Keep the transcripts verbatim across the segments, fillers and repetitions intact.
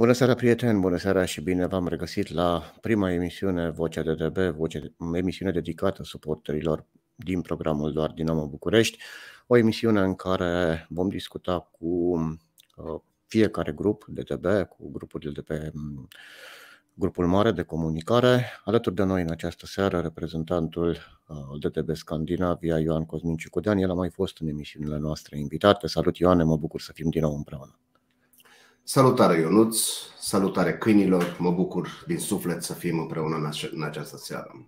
Bună seara, prieteni! Bună seara și bine v-am regăsit la prima emisiune Vocea D D B, voce, emisiune dedicată suporterilor din programul Doar Dinamo București, o emisiune în care vom discuta cu uh, fiecare grup D D B, cu grupurile de pe um, grupul mare de comunicare. Alături de noi în această seară reprezentantul uh, D D B Scandinavia, Ioan Cosmin Ciucudean. El a mai fost în emisiunile noastre invitate. Salut, Ioane, mă bucur să fim din nou împreună. Salutare, Ionuț, salutare câinilor, mă bucur din suflet să fim împreună în această seară.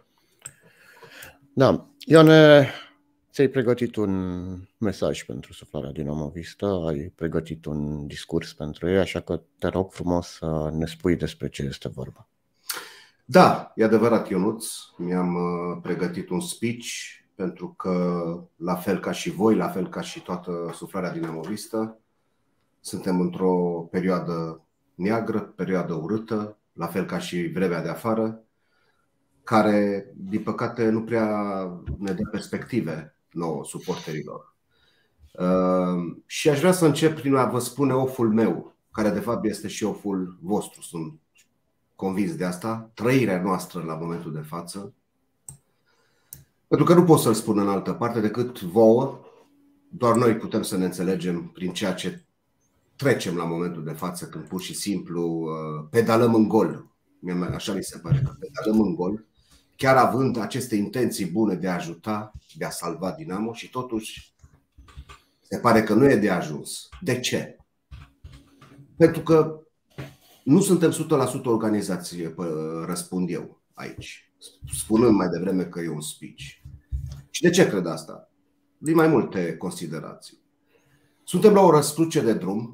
Da, Ioane, ți-ai pregătit un mesaj pentru suflarea dinamovistă, ai pregătit un discurs pentru ei, așa că te rog frumos să ne spui despre ce este vorba. Da, e adevărat, Ionuț, mi-am pregătit un speech pentru că, la fel ca și voi, la fel ca și toată suflarea dinamovistă, suntem într-o perioadă neagră, perioadă urâtă, la fel ca și vremea de afară, care, din păcate, nu prea ne dă perspective nouă, suporterilor. Uh, și aș vrea să încep prin a vă spune oful meu, care de fapt este și oful vostru, sunt convins de asta, trăirea noastră la momentul de față, pentru că nu pot să-l spun în altă parte decât vouă, doar noi putem să ne înțelegem prin ceea ce trecem la momentul de față, când pur și simplu uh, pedalăm în gol. Așa mi se pare că pedalăm în gol, chiar având aceste intenții bune de a ajuta, de a salva Dinamo, și totuși se pare că nu e de ajuns. De ce? Pentru că nu suntem o sută la sută organizație, răspund eu aici, spunând mai devreme că e un speech. Și de ce cred asta? Din mai multe considerații. Suntem la o răscruce de drum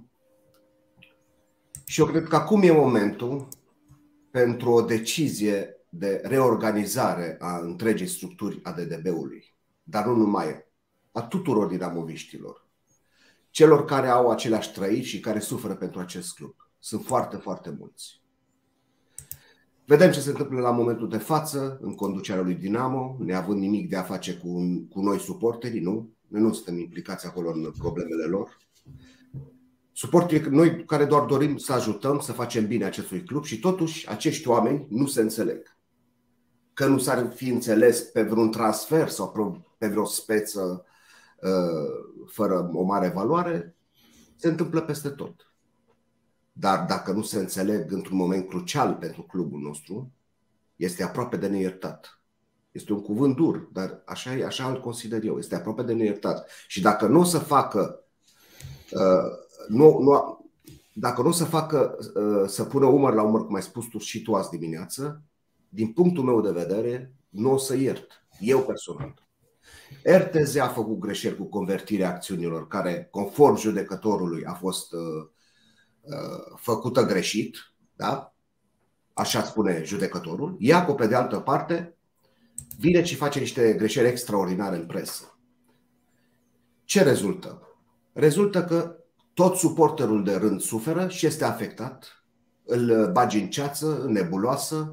și eu cred că acum e momentul pentru o decizie de reorganizare a întregii structuri a D D B-ului, dar nu numai, a tuturor dinamoviștilor, celor care au aceleași trăiri și care suferă pentru acest club. Sunt foarte, foarte mulți. Vedem ce se întâmplă la momentul de față în conducerea lui Dinamo, neavând nimic de a face cu, cu noi suporterii, nu? Noi nu suntem implicați acolo în problemele lor. Suporterii, noi care doar dorim să ajutăm, să facem bine acestui club, și totuși acești oameni nu se înțeleg. Că nu s-ar fi înțeles pe vreun transfer sau pe vreo speță fără o mare valoare, se întâmplă peste tot. Dar dacă nu se înțeleg într-un moment crucial pentru clubul nostru, este aproape de neiertat. Este un cuvânt dur, dar așa, așa îl consider eu. Este aproape de neiertat. Și dacă nu o să facă uh, nu, nu, dacă nu o să facă uh, să pună umăr la umăr, cum ai spus tu și tu azi dimineață, din punctul meu de vedere, nu o să iert. Eu personal. R T Z a făcut greșeli cu convertirea acțiunilor, care, conform judecătorului, a fost uh, uh, făcută greșit, da? Așa spune judecătorul. Iacob, pe de altă parte, vine și face niște greșeli extraordinare în presă. Ce rezultă? Rezultă că tot suporterul de rând suferă și este afectat, îl bagi în ceață, în nebuloasă,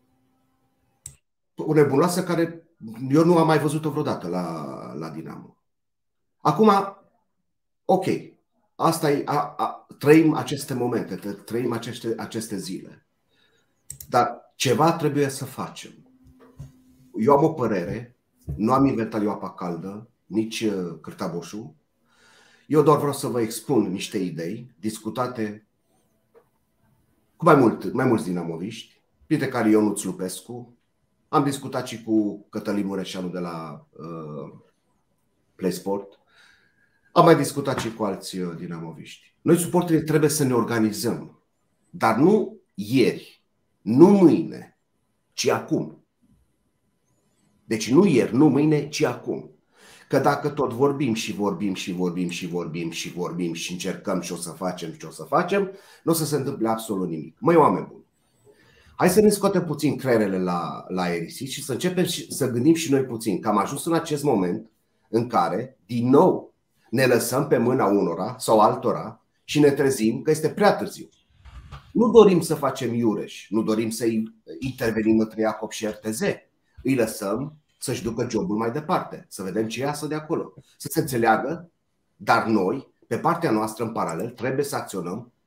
o nebuloasă care eu nu am mai văzut-o vreodată la, la Dinamo. Acum, ok, asta e, a, a, trăim aceste momente, trăim aceste, aceste zile, dar ceva trebuie să facem. Eu am o părere, nu am inventat eu apa caldă, nici cârtaboșul. Eu doar vreau să vă expun niște idei discutate cu mai, mult, mai mulți dinamoviști, printre care Ionuț Lupescu. Am discutat și cu Cătălin Mureșanu de la uh, Play Sport. Am mai discutat și cu alți uh, dinamoviști. Noi, suporterii, trebuie să ne organizăm, dar nu ieri, nu mâine, ci acum. Deci nu ieri, nu mâine, ci acum. Că dacă tot vorbim și vorbim și vorbim și vorbim și vorbim și încercăm și o să facem și o să facem, nu o să se întâmple absolut nimic. Măi, oameni buni, hai să ne scoatem puțin creierele la, la aerisit și să începem și, să gândim și noi puțin că am ajuns în acest moment în care, din nou, ne lăsăm pe mâna unora sau altora și ne trezim că este prea târziu. Nu dorim să facem iureș, nu dorim să intervenim între Iacob și R T Z. Îi lăsăm să-și ducă jobul mai departe, să vedem ce iasă de acolo, să se înțeleagă, dar noi, pe partea noastră în paralel, trebuie să acționăm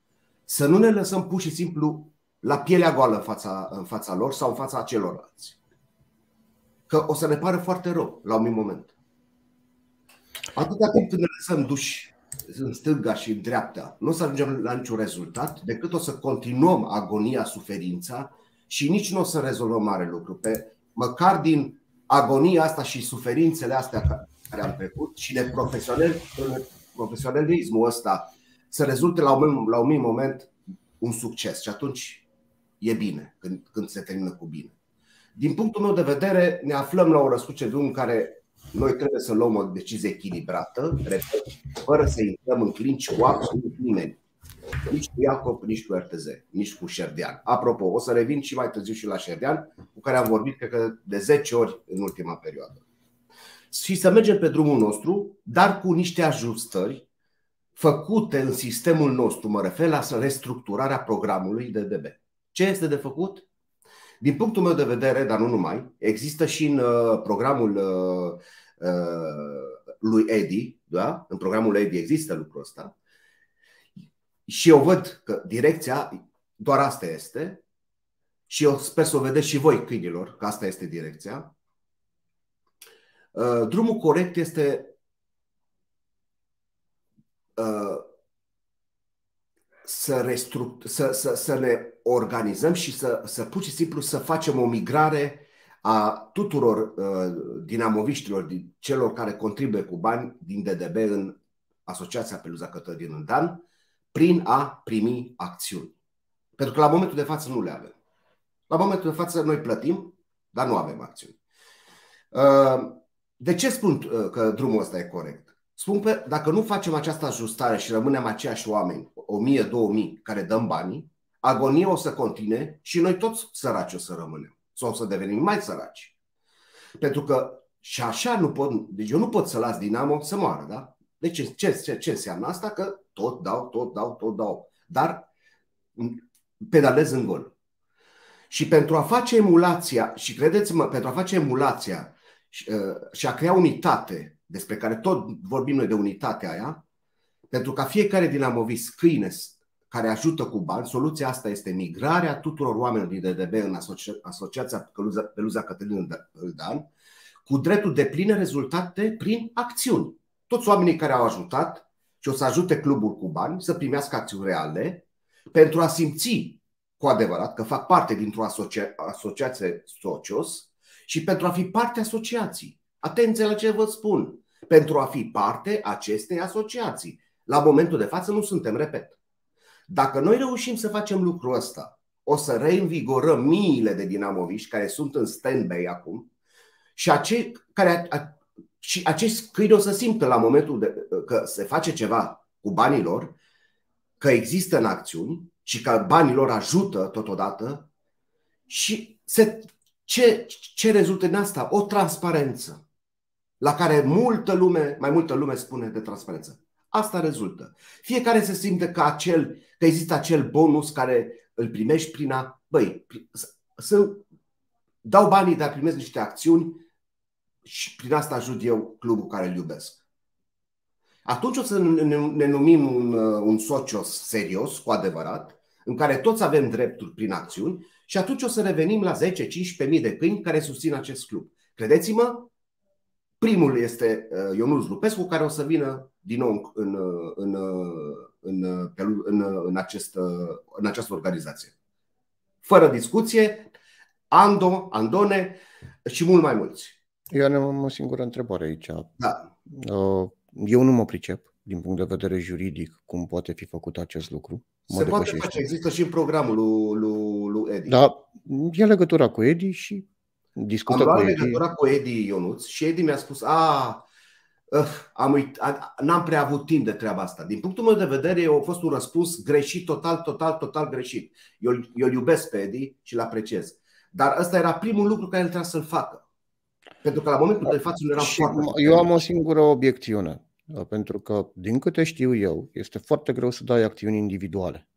să nu ne lăsăm pur și simplu la pielea goală în fața, în fața lor sau în fața celorlalți. Că o să ne pară foarte rău la un moment. Atâta timp când ne lăsăm duși în stânga și în dreapta, nu o să ajungem la niciun rezultat, decât o să continuăm agonia, suferința și nici nu o să rezolvăm mare lucru. Pe, măcar din agonia asta și suferințele astea care am trecut și de profesional, profesionalismul ăsta să rezulte la un, la un moment un succes. Și atunci e bine, când, când se termină cu bine. Din punctul meu de vedere, ne aflăm la o răscruce de drum în care noi trebuie să luăm o decizie echilibrată, repet, fără să intrăm în clinci cu absolut nimeni. Nici cu Iacob, nici cu R T Z, nici cu Șerdean. Apropo, o să revin și mai târziu și la Șerdean, cu care am vorbit cred că de zece ori în ultima perioadă. Și să mergem pe drumul nostru, dar cu niște ajustări făcute în sistemul nostru, mă refer la restructurarea programului D D B. Ce este de făcut? Din punctul meu de vedere, dar nu numai, există și în uh, programul uh, uh, lui Edi, da? În programul lui Edi există lucrul ăsta. Și eu văd că direcția doar asta este. Și eu sper să o vedeți și voi, câinilor, că asta este direcția. Uh, drumul corect este uh, să, restruct, să, să, să ne organizăm și să, să pur și simplu să facem o migrare a tuturor uh, dinamoviștilor, din celor care contribuie cu bani din D D B în Asociația Peluza Cătălin Îndan, prin a primi acțiuni. Pentru că la momentul de față nu le avem. La momentul de față noi plătim, dar nu avem acțiuni. Uh, de ce spun uh, că drumul ăsta e corect? Spun că dacă nu facem această ajustare și rămânem aceiași oameni, o mie, două mii, care dăm banii, agonia o să continue și noi toți săraci o să rămânem. Sau o să devenim mai săraci. Pentru că și așa nu pot, deci eu nu pot să las Dinamo să moară, da? Deci ce, ce, ce înseamnă asta? Că tot dau, tot dau, tot dau. Dar pedalez în gol. Și pentru a face emulația, și credeți-mă, pentru a face emulația și, uh, și a crea unitate, despre care tot vorbim noi de unitatea aia, pentru ca fiecare dinamovist câine care ajută cu bani, soluția asta este migrarea tuturor oamenilor din D D B în asocia- Asociația Peluza, Peluza Cătălin Îndan, cu dreptul de pline rezultate prin acțiuni. Toți oamenii care au ajutat și o să ajute clubul cu bani să primească acțiuni reale pentru a simți cu adevărat că fac parte dintr-o asocia- asociație socios și pentru a fi parte asociației. Atenție la ce vă spun. Pentru a fi parte acestei asociații. La momentul de față nu suntem, repet. Dacă noi reușim să facem lucrul ăsta, o să reînvigorăm miile de dinamoviști care sunt în stand-by acum și, acei, care, și acești câini o să simtă la momentul de, că se face ceva cu banii lor, că există în acțiuni și că banii lor ajută totodată și se, ce, ce rezultă în asta? O transparență la care multă lume, mai multă lume spune de transparență. Asta rezultă. Fiecare se simte că, acel, că există acel bonus care îl primești prin a... Băi, să dau banii, dar primesc niște acțiuni și prin asta ajut eu clubul care îl iubesc. Atunci o să ne numim un, un socios serios, cu adevărat, în care toți avem drepturi prin acțiuni și atunci o să revenim la zece cincisprezece mii de câini care susțin acest club. Credeți-mă, primul este Ionuț Lupescu, care o să vină din nou în, în, în, în, în, în, acest, în această organizație. Fără discuție, Ando, Andone și mult mai mulți. Eu am o singură întrebare aici. Da. Eu nu mă pricep din punct de vedere juridic cum poate fi făcut acest lucru. Mă Se poate face, există și în programul lui, lui, lui Edi. Da, e legătura cu Edi și discută am cu luat Edi. legătura cu Edi Ionuț și Edi mi-a spus a, am uit, n-am prea avut timp de treaba asta. Din punctul meu de vedere a fost un răspuns greșit, total, total, total greșit. Eu, eu îl iubesc pe Edi și îl apreciez. Dar ăsta era primul lucru care el trebuia să-l facă. Pentru că la momentul de față nu era foarte... Eu am o singură obiecțiune. Pentru că, din câte știu eu, este foarte greu să dai acțiuni individuale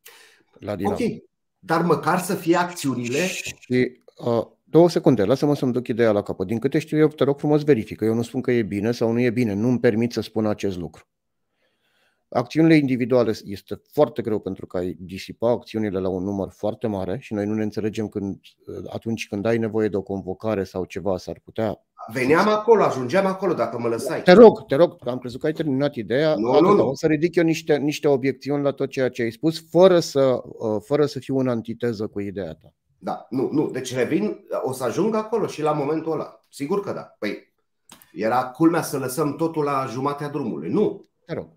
la Dinamo. Ok, dar măcar să fie acțiunile... Și, uh, două secunde, lasă-mă să-mi duc ideea la capăt. Din câte știu eu, te rog frumos verifică. Eu nu spun că e bine sau nu e bine. Nu îmi permit să spun acest lucru. Acțiunile individuale este foarte greu pentru că ai disipa acțiunile la un număr foarte mare și noi nu ne înțelegem când, atunci când ai nevoie de o convocare sau ceva, s-ar putea... Veneam acolo, ajungeam acolo dacă mă lăsai. Te rog, te rog, am crezut că ai terminat ideea. Nu, Atâta. nu, nu. O să ridic eu niște, niște obiecțiuni la tot ceea ce ai spus, fără să, fără să fiu în antiteză cu ideea ta. Da, nu, nu. Deci revin, o să ajung acolo și la momentul ăla. Sigur că da. Păi, era culmea să lăsăm totul la jumatea drumului. Nu. Te rog.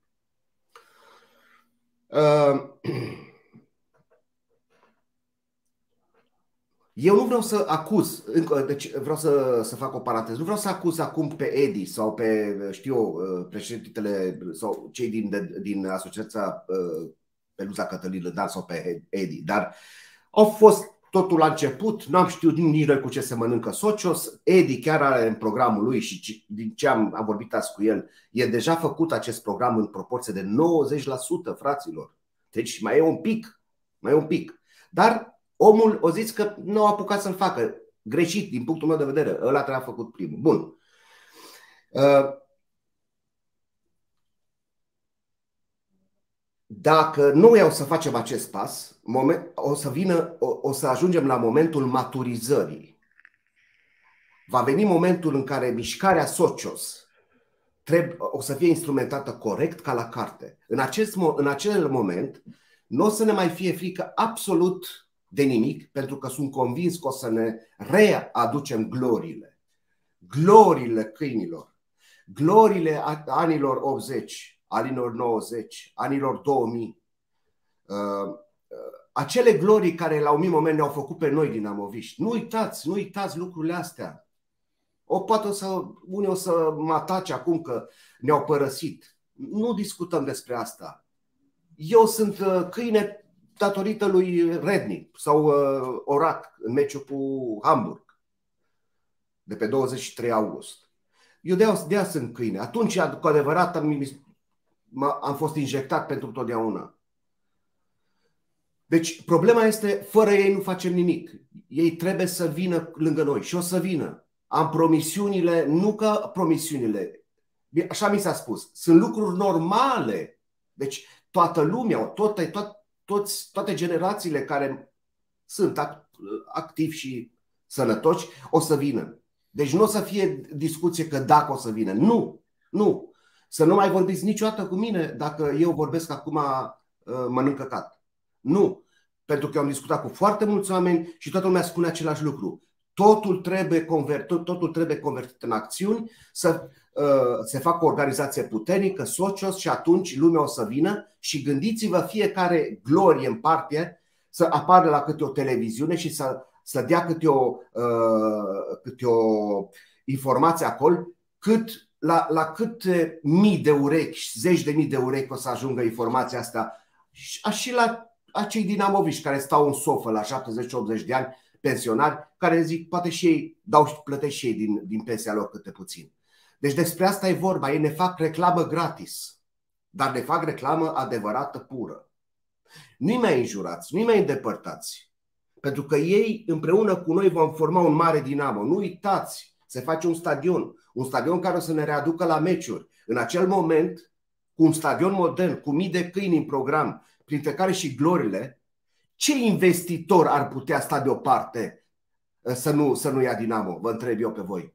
Eu nu vreau să acuz, deci vreau să, să fac o paranteză, nu vreau să acuz acum pe Edi sau pe, știu eu, președintele sau cei din, din asociația Peluza Cătălin Lădan sau pe Edi, dar au fost totul la început, n-am știut nici noi cu ce se mănâncă Socios. Edi chiar are în programul lui și din ce am, am vorbit azi cu el, e deja făcut acest program în proporție de nouăzeci la sută, fraților. Deci mai e un pic, mai e un pic. Dar omul o zis că nu a apucat să-l facă. Greșit din punctul meu de vedere. Ăla trebuia făcut primul. Bun. Dacă nu iau să facem acest pas, o să vină, o să ajungem la momentul maturizării. Va veni momentul în care mișcarea Socios trebuie, o să fie instrumentată corect ca la carte. În acest, în acel moment nu o să ne mai fie frică absolut de nimic, pentru că sunt convins că o să ne readucem gloriile. Gloriile câinilor, gloriile anilor optzeci, anilor nouăzeci, anilor două mii. Acele glorii care la un moment ne-au făcut pe noi dinamoviști. Nu uitați, nu uitați lucrurile astea. O poate o să, unii o să mă atace acum că ne-au părăsit. Nu discutăm despre asta. Eu sunt câine datorită lui Rednic sau uh, Orac în meciul cu Hamburg de pe douăzeci și trei august. Eu de-aia, de-aia sunt câine. Atunci, cu adevărat, am, am fost injectat pentru totdeauna. Deci, problema este, fără ei nu facem nimic. Ei trebuie să vină lângă noi și o să vină. Am promisiunile, nu că promisiunile, așa mi s-a spus, sunt lucruri normale. Deci, toată lumea, toate, toate Toți, toate generațiile care sunt activi și sănătoși o să vină. Deci nu o să fie discuție că dacă o să vină. Nu, nu. Să nu mai vorbiți niciodată cu mine dacă eu vorbesc acum mănânc căcat. Nu. Pentru că eu am discutat cu foarte mulți oameni și toată lumea spune același lucru. Totul trebuie convertit, totul trebuie convertit în acțiuni, să uh, se facă o organizație puternică, Socios, și atunci lumea o să vină și gândiți-vă fiecare glorie în parte să apară la câte o televiziune și să, să dea câte o, uh, câte o informație acolo, cât, la, la câte mii de urechi, zeci de mii de urechi o să ajungă informația asta și, și la acei dinamoviști care stau în sofă la șaptezeci optzeci de ani, pensionari, care zic, poate și ei dau și plătesc și ei din, din pensia lor câte puțin. Deci despre asta e vorba. Ei ne fac reclamă gratis, dar ne fac reclamă adevărată, pură. Nu-i mai înjurați, nu-i mai îndepărtați, pentru că ei împreună cu noi vom forma un mare Dinamo. Nu uitați, se face un stadion, un stadion care o să ne readucă la meciuri. În acel moment, cu un stadion modern, cu mii de câini în program, printre care și glorile, ce investitor ar putea sta deoparte să nu, să nu ia Dinamo? Vă întreb eu pe voi.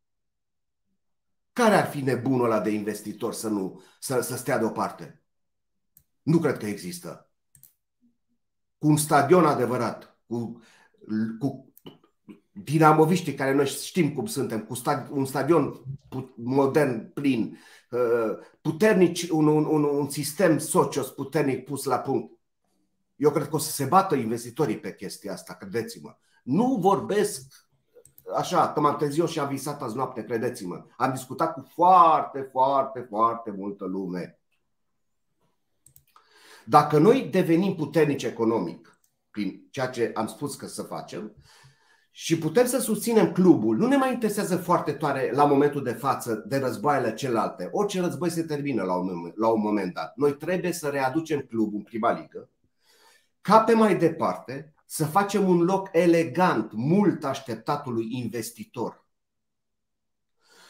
Care ar fi nebunul ăla de investitor să, nu, să, să stea deoparte? Nu cred că există. Cu un stadion adevărat, cu, cu dinamoviștii care noi știm cum suntem, cu un stadion modern, plin, puternic, un, un, un sistem Socios puternic pus la punct. Eu cred că o să se bată investitorii pe chestia asta, credeți-mă. Nu vorbesc așa, că m-am trezit eu și am visat azi noapte, credeți-mă. Am discutat cu foarte, foarte, foarte multă lume. Dacă noi devenim puternici economic, prin ceea ce am spus că să facem, și putem să susținem clubul, nu ne mai interesează foarte tare la momentul de față de războaiele celelalte. Orice război se termină la un moment, la un moment dat. Noi trebuie să readucem clubul în prima ligă, ca pe mai departe să facem un loc elegant, mult așteptatului investitor.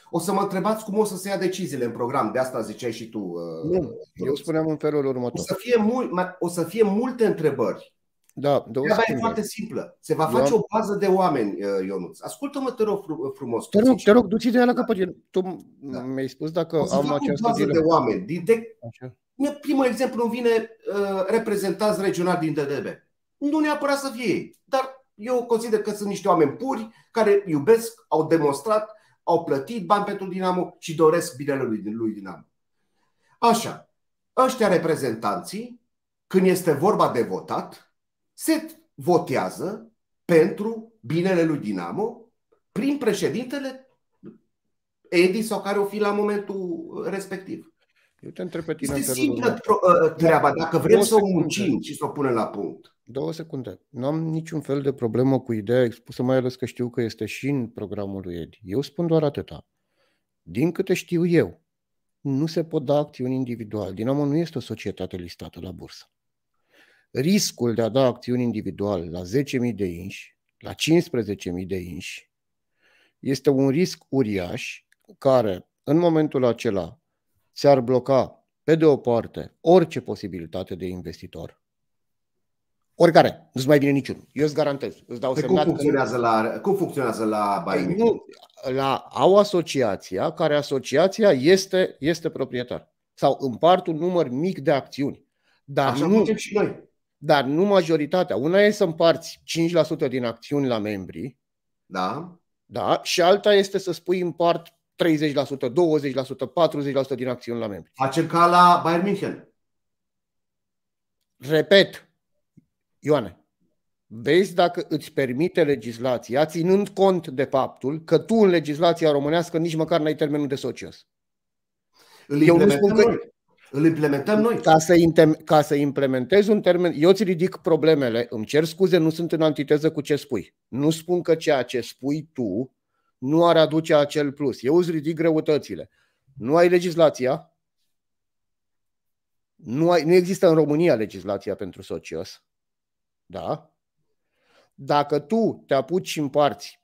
O să mă întrebați cum o să se ia deciziile în program, de asta ziceai și tu. Nu, eu spuneam în felul următor. O să fie, mul, o să fie multe întrebări. Da, Treaba e foarte simplă. Se va face eu... o bază de oameni, Ionuț. Ascultă-mă, te rog frumos. Te rog, te rog, du-ți ideea la capăt. Tu da. mi-ai spus dacă o să am fac această o bază de oameni. De... Primul exemplu îmi vine uh, reprezentanți regionali din D D B. Nu neapărat să fie ei, dar eu consider că sunt niște oameni puri care iubesc, au demonstrat, au plătit bani pentru Dinamo și doresc binele lui, lui Dinamo. Așa, ăștia reprezentanții, când este vorba de votat, se votează pentru binele lui Dinamo prin președintele Edi sau care o fi la momentul respectiv. Eu te întreb pe tine. Este simplă treaba, dacă vrem să o muncim și să o punem la punct. Două secunde. Nu am niciun fel de problemă cu ideea expusă, mai ales că știu că este și în programul lui Edi. Eu spun doar atâta. Din câte știu eu, nu se pot da acțiuni individuale. Dinamo nu este o societate listată la bursă. Riscul de a da acțiuni individuale la zece mii de inși, la cincisprezece mii de inși, este un risc uriaș care, în momentul acela, ți-ar bloca, pe de o parte, orice posibilitate de investitor. Oricare, nu-ți mai vine niciunul. Eu îți garantez. Îți dau semnat cum, funcționează că... la, cum funcționează la Bayern München? La, au asociația, care asociația este, este proprietar. Sau împart un număr mic de acțiuni. Dar Așa nu, facem și noi. Dar nu majoritatea. Una e să împarți cinci la sută din acțiuni la membri. Da. Da, și alta este să spui împart treizeci la sută, douăzeci la sută, patruzeci la sută din acțiuni la membri. Facem ca la Bayern München. Repet, Ioane, vezi dacă îți permite legislația, ținând cont de faptul că tu în legislația românească nici măcar n-ai termenul de socios. Îl eu nu spun că... noi. Îl implementăm noi. Ca să, ca să implementezi un termen, eu îți ridic problemele, îmi cer scuze, nu sunt în antiteză cu ce spui. Nu spun că ceea ce spui tu nu ar aduce acel plus. Eu îți ridic greutățile. Nu ai legislația, nu, ai, nu există în România legislația pentru socios. Da? Dacă tu te apuci și împarți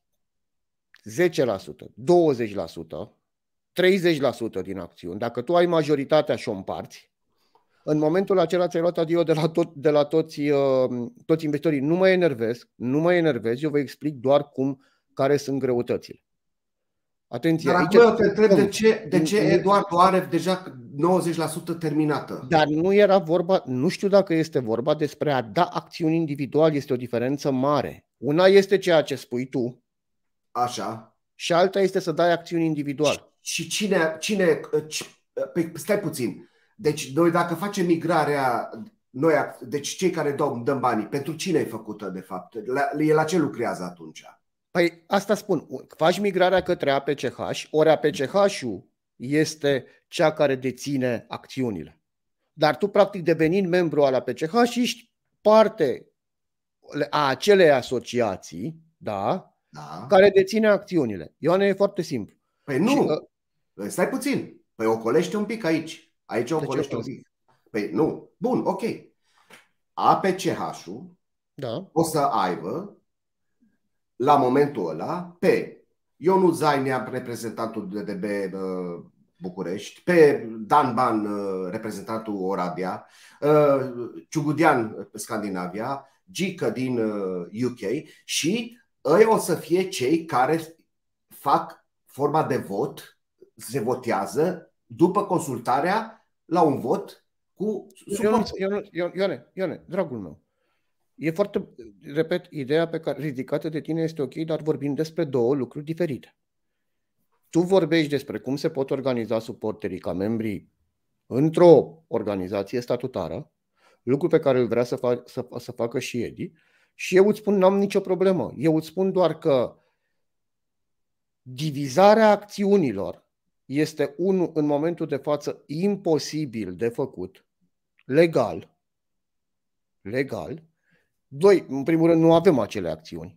zece la sută, douăzeci la sută, treizeci la sută din acțiuni, dacă tu ai majoritatea și o împarți, în momentul acela ți-ai luat adio de la, tot, de la toți, uh, toți investitorii. Nu mă enervez, nu mă enervez, eu vă explic doar cum, care sunt greutățile. Atenție. Dar acum eu te întreb de ce, de ce Eduardo are deja nouăzeci la sută terminată. Dar nu era vorba, nu știu dacă este vorba despre a da acțiuni individuale, este o diferență mare. Una este ceea ce spui tu. Așa. Și alta este să dai acțiuni individuale. Și cine, cine păi, stai puțin. Deci noi dacă facem migrarea, noi, deci cei care dăm, dăm banii, pentru cine e făcută de fapt? La, e la ce lucrează atunci? Păi asta spun, faci migrarea către A P C H, ori A P C H-ul este cea care deține acțiunile. Dar tu practic devenind membru al A P C H ești parte a acelei asociații, da, da, care deține acțiunile. Ioane, e foarte simplu. Păi nu, și, uh, stai puțin, păi ocolește un pic aici, aici ocolește un pic. Păi nu, bun, ok. A P C H-ul da. o să aibă la momentul ăla pe Ionuț Zainea, reprezentantul D D B uh, București, pe Dan Ban, uh, reprezentantul Oradea, uh, Ciugudean, Scandinavia, Gică din uh, U K și ei o să fie cei care fac forma de vot, se votează după consultarea la un vot cu suport. Ioane, Ioane, Ioane, dragul meu, e foarte, repet, ideea pe care ridicată de tine este ok, dar vorbim despre două lucruri diferite. Tu vorbești despre cum se pot organiza suporterii ca membrii într-o organizație statutară, lucru pe care îl vrea să, fac, să, să facă și Edi, și eu îți spun, n-am nicio problemă. Eu îți spun doar că divizarea acțiunilor este, unul, în momentul de față, imposibil de făcut, legal, legal. Doi, în primul rând, nu avem acele acțiuni.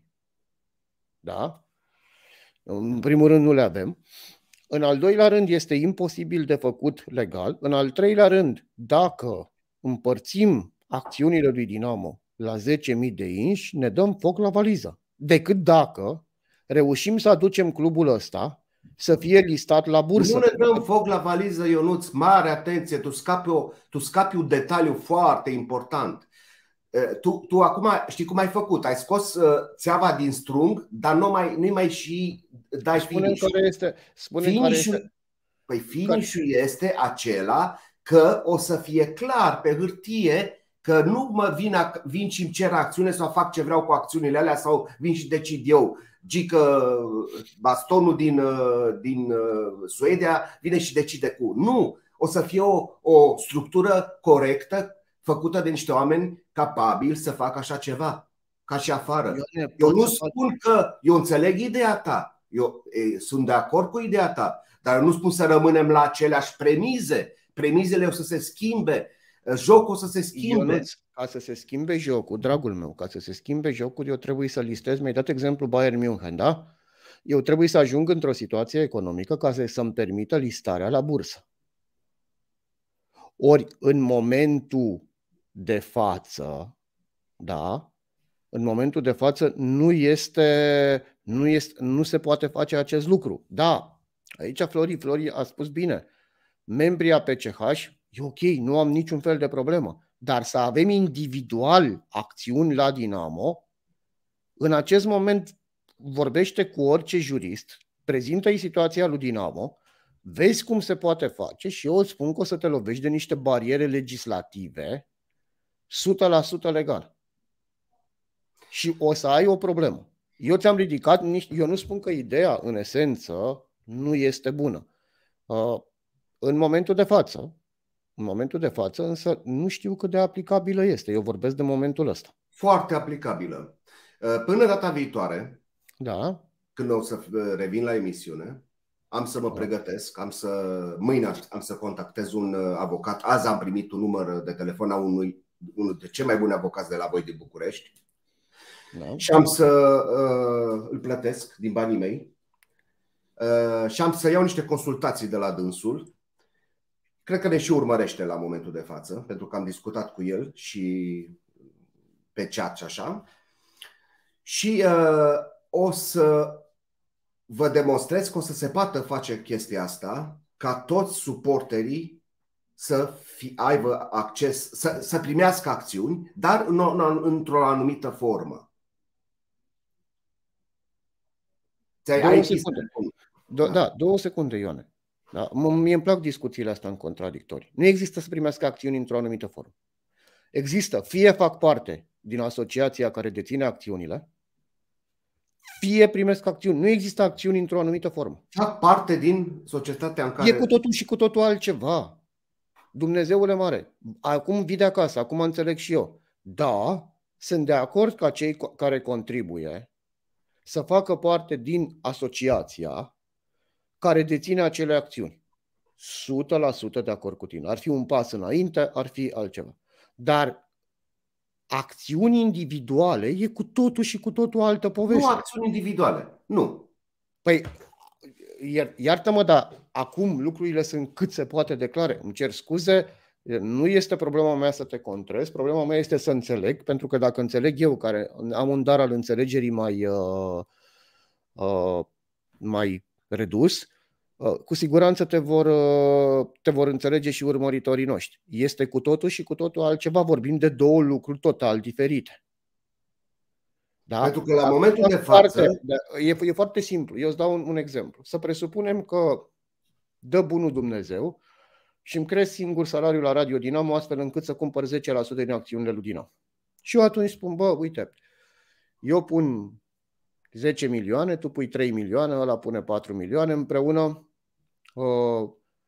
Da? În primul rând, nu le avem. În al doilea rând, este imposibil de făcut legal. În al treilea rând, dacă împărțim acțiunile lui Dinamo la zece mii de inși, ne dăm foc la valiză. Decât dacă reușim să aducem clubul ăsta să fie listat la bursă. Nu ne dăm foc la valiză, Ionuț, mare atenție, tu scapi, o, tu scapi un detaliu foarte important. Tu, tu acum știi cum ai făcut, ai scos uh, țeava din strung, dar nu mai, nu mai și dai finish-ul. Care este, spune finish-ul, care este. Păi finish-ul este acela că o să fie clar pe hârtie că nu mă vin, vin și îmi cer acțiune sau fac ce vreau cu acțiunile alea sau vin și decid eu. Gică bastonul din, din Suedia vine și decide cu. Nu, o să fie o, o structură corectă făcută de niște oameni capabili să facă așa ceva, ca și afară. Eu, eu nu spun că eu înțeleg ideea ta, eu e, sunt de acord cu ideea ta, dar eu nu spun să rămânem la aceleași premize. Premizele o să se schimbe, jocul o să se schimbe. Ionuț, ca să se schimbe jocul, dragul meu, ca să se schimbe jocul, eu trebuie să listez, mi-ai dat exemplu Bayern München, da? Eu trebuie să ajung într-o situație economică ca să, să-mi permită listarea la bursă. Ori în momentul de față, da, în momentul de față nu este, nu este, nu se poate face acest lucru. Da, aici Flori, Flori a spus bine, membrii A P C H, e ok, nu am niciun fel de problemă, dar să avem individual acțiuni la Dinamo, în acest moment vorbește cu orice jurist, prezintă-i situația lui Dinamo, vezi cum se poate face și eu îți spun că o să te lovești de niște bariere legislative o sută la sută legal. Și o să ai o problemă. Eu ți-am ridicat, eu nu spun că ideea în esență nu este bună. În momentul de față, în momentul de față, însă nu știu cât de aplicabilă este. Eu vorbesc de momentul ăsta. Foarte aplicabilă. Până data viitoare, da, când o să revin la emisiune, am să mă da. pregătesc, am să, mâine am să contactez un avocat. Azi am primit un număr de telefon a unui, unul de cei mai buni avocați de la voi din București. Da. Și am să uh, îl plătesc din banii mei uh, și am să iau niște consultații de la dânsul. Cred că ne și urmărește la momentul de față, pentru că am discutat cu el și pe chat și așa. Și uh, o să vă demonstrez că o să se poată face chestia asta, ca toți suporterii să fi, aibă acces, să, să primească acțiuni, dar în, în, într-o anumită formă. Două secunde. Do- da, două secunde, Ioane. Da? Mie îmi plac discuțiile astea în contradictorii. Nu există să primească acțiuni într-o anumită formă. Există, fie fac parte din asociația care deține acțiunile, fie primesc acțiuni. Nu există acțiuni într-o anumită formă. Fac parte din societatea în care... E cu totul și cu totul altceva. Dumnezeule mare, acum vii de acasă, acum înțeleg și eu. Da, sunt de acord ca cei care contribuie să facă parte din asociația care deține acele acțiuni. o sută la sută de acord cu tine. Ar fi un pas înainte, ar fi altceva. Dar acțiuni individuale e cu totul și cu totul altă poveste. Nu acțiuni individuale, nu. Păi, iartă-mă, dar acum lucrurile sunt cât se poate de clare. Îmi cer scuze, nu este problema mea să te contrez, problema mea este să înțeleg, pentru că dacă înțeleg eu, care am un dar al înțelegerii mai, uh, uh, mai redus, uh, cu siguranță te vor, uh, te vor înțelege și urmăritorii noștri. Este cu totul și cu totul altceva, vorbim de două lucruri total diferite. Da? Pentru că la momentul de față... E, e foarte simplu, eu îți dau un, un exemplu. Să presupunem că dă bunul Dumnezeu și îmi cresc singur salariul la Radio Dinamo astfel încât să cumpăr zece la sută din acțiunile lui Dinamo. Și eu atunci spun, bă, uite, eu pun zece milioane, tu pui trei milioane, ăla pune patru milioane, împreună uh,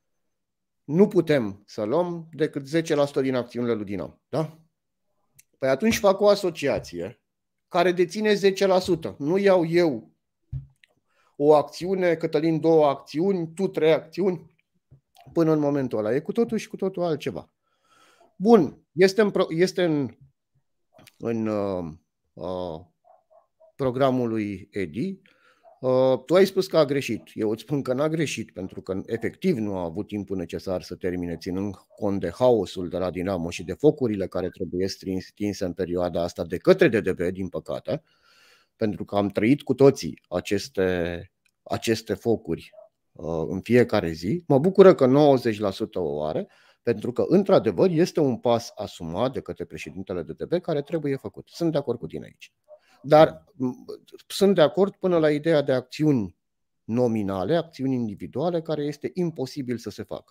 nu putem să luăm decât zece la sută din acțiunile lui Dinamo. Da? Păi atunci fac o asociație care deține zece la sută. Nu iau eu o acțiune, Cătălin două acțiuni, tu trei acțiuni, până în momentul ăla. E cu totul și cu totul altceva. Bun, este în, este în, în uh, uh, programul lui Edi. Uh, tu ai spus că a greșit. Eu îți spun că n-a greșit, pentru că efectiv nu a avut timpul necesar să termine, ținând cont de haosul de la Dinamo și de focurile care trebuie stinse în perioada asta de către D D B, din păcate, pentru că am trăit cu toții aceste, aceste focuri în fiecare zi. Mă bucură că nouăzeci la sută o are, pentru că, într-adevăr, este un pas asumat de către președintele D D B care trebuie făcut. Sunt de acord cu tine aici. Dar sunt de acord până la ideea de acțiuni nominale, acțiuni individuale, care este imposibil să se facă.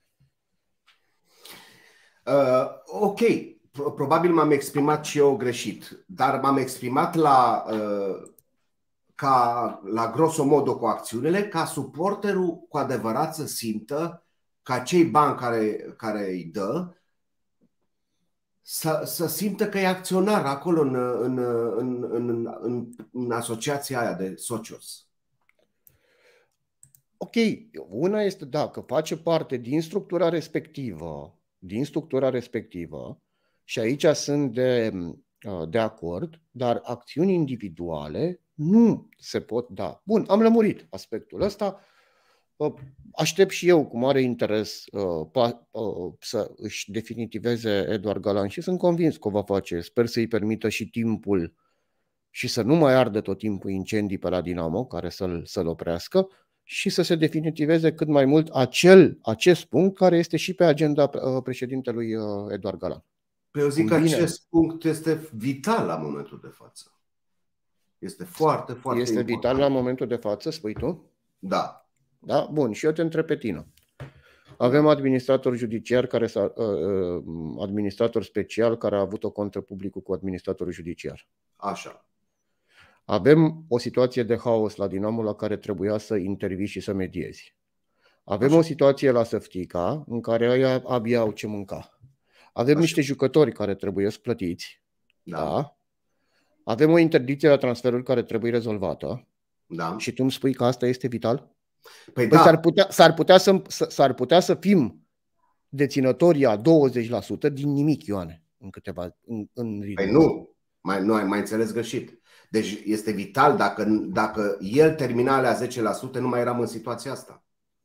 Uh, ok, probabil m-am exprimat și eu greșit, dar m-am exprimat la, uh, ca, la grosomodo cu acțiunile, ca suporterul cu adevărat să simtă că acei bani care, care îi dă să, să simtă că e acționar acolo în, în, în, în, în, în asociația aia de socios. Ok, una este dacă face parte din structura respectivă, din structura respectivă și aici sunt de, de acord, dar acțiuni individuale nu se pot da. Bun, am lămurit aspectul ăsta. Aștept și eu cu mare interes să își definitiveze Eduard Galan și sunt convins că o va face. Sper să-i permită și timpul și să nu mai ardă tot timpul incendii pe la Dinamo, care să-l, să-l oprească, și să se definitiveze cât mai mult acel, acest punct care este și pe agenda președintelui Eduard Galan. Păi eu zic că acest punct este vital la momentul de față. Este foarte, foarte Este important. vital la momentul de față, spui tu? Da. Da? Bun, și eu te întreb pe tine. Avem administrator judiciar, care s-a, administrator special care a avut-o contra publicul cu administratorul judiciar. Așa. Avem o situație de haos la Dinamo la care trebuia să intervii și să mediezi. Avem Așa. o situație la Săftica în care aia abia au ce mânca. Avem Așa. niște jucători care trebuie să plătiți. Da. Da. Avem o interdicție la transferuri care trebuie rezolvată. Da. Și tu îmi spui că asta este vital? Păi, păi da. s-ar putea, s-ar putea să, s-ar putea să fim deținătorii a douăzeci la sută din nimic, Ioane, în câteva în, în Păi nu, mai, nu ai mai înțeles greșit. Deci este vital, dacă, dacă el termina alea zece la sută, nu mai eram în situația asta.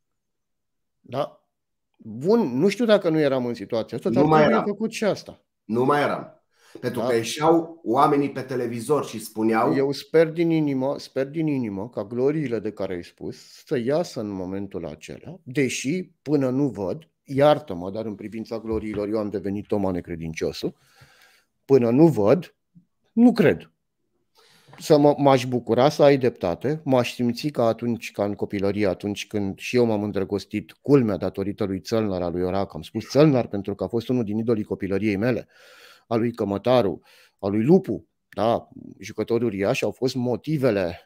Da. Bun, nu știu dacă nu eram în situația asta, dar nu mai trebuie făcut și asta. Nu mai eram. Pentru da. că ieșeau oamenii pe televizor și spuneau... Eu sper din inimă, sper din inimă ca gloriile de care ai spus să iasă în momentul acela, deși până nu văd, iartă-mă, dar în privința gloriilor eu am devenit Toma necredinciosul, până nu văd, nu cred. Să mă, m-aș bucura să ai dreptate, m-aș simți ca atunci, ca în copilărie, atunci când și eu m-am îndrăgostit, culmea datorită lui Țălnar, al lui Orac. Am spus Țălnar pentru că a fost unul din idolii copilăriei mele, a lui Cămătaru, a lui Lupu, da, jucători uriași, au fost motivele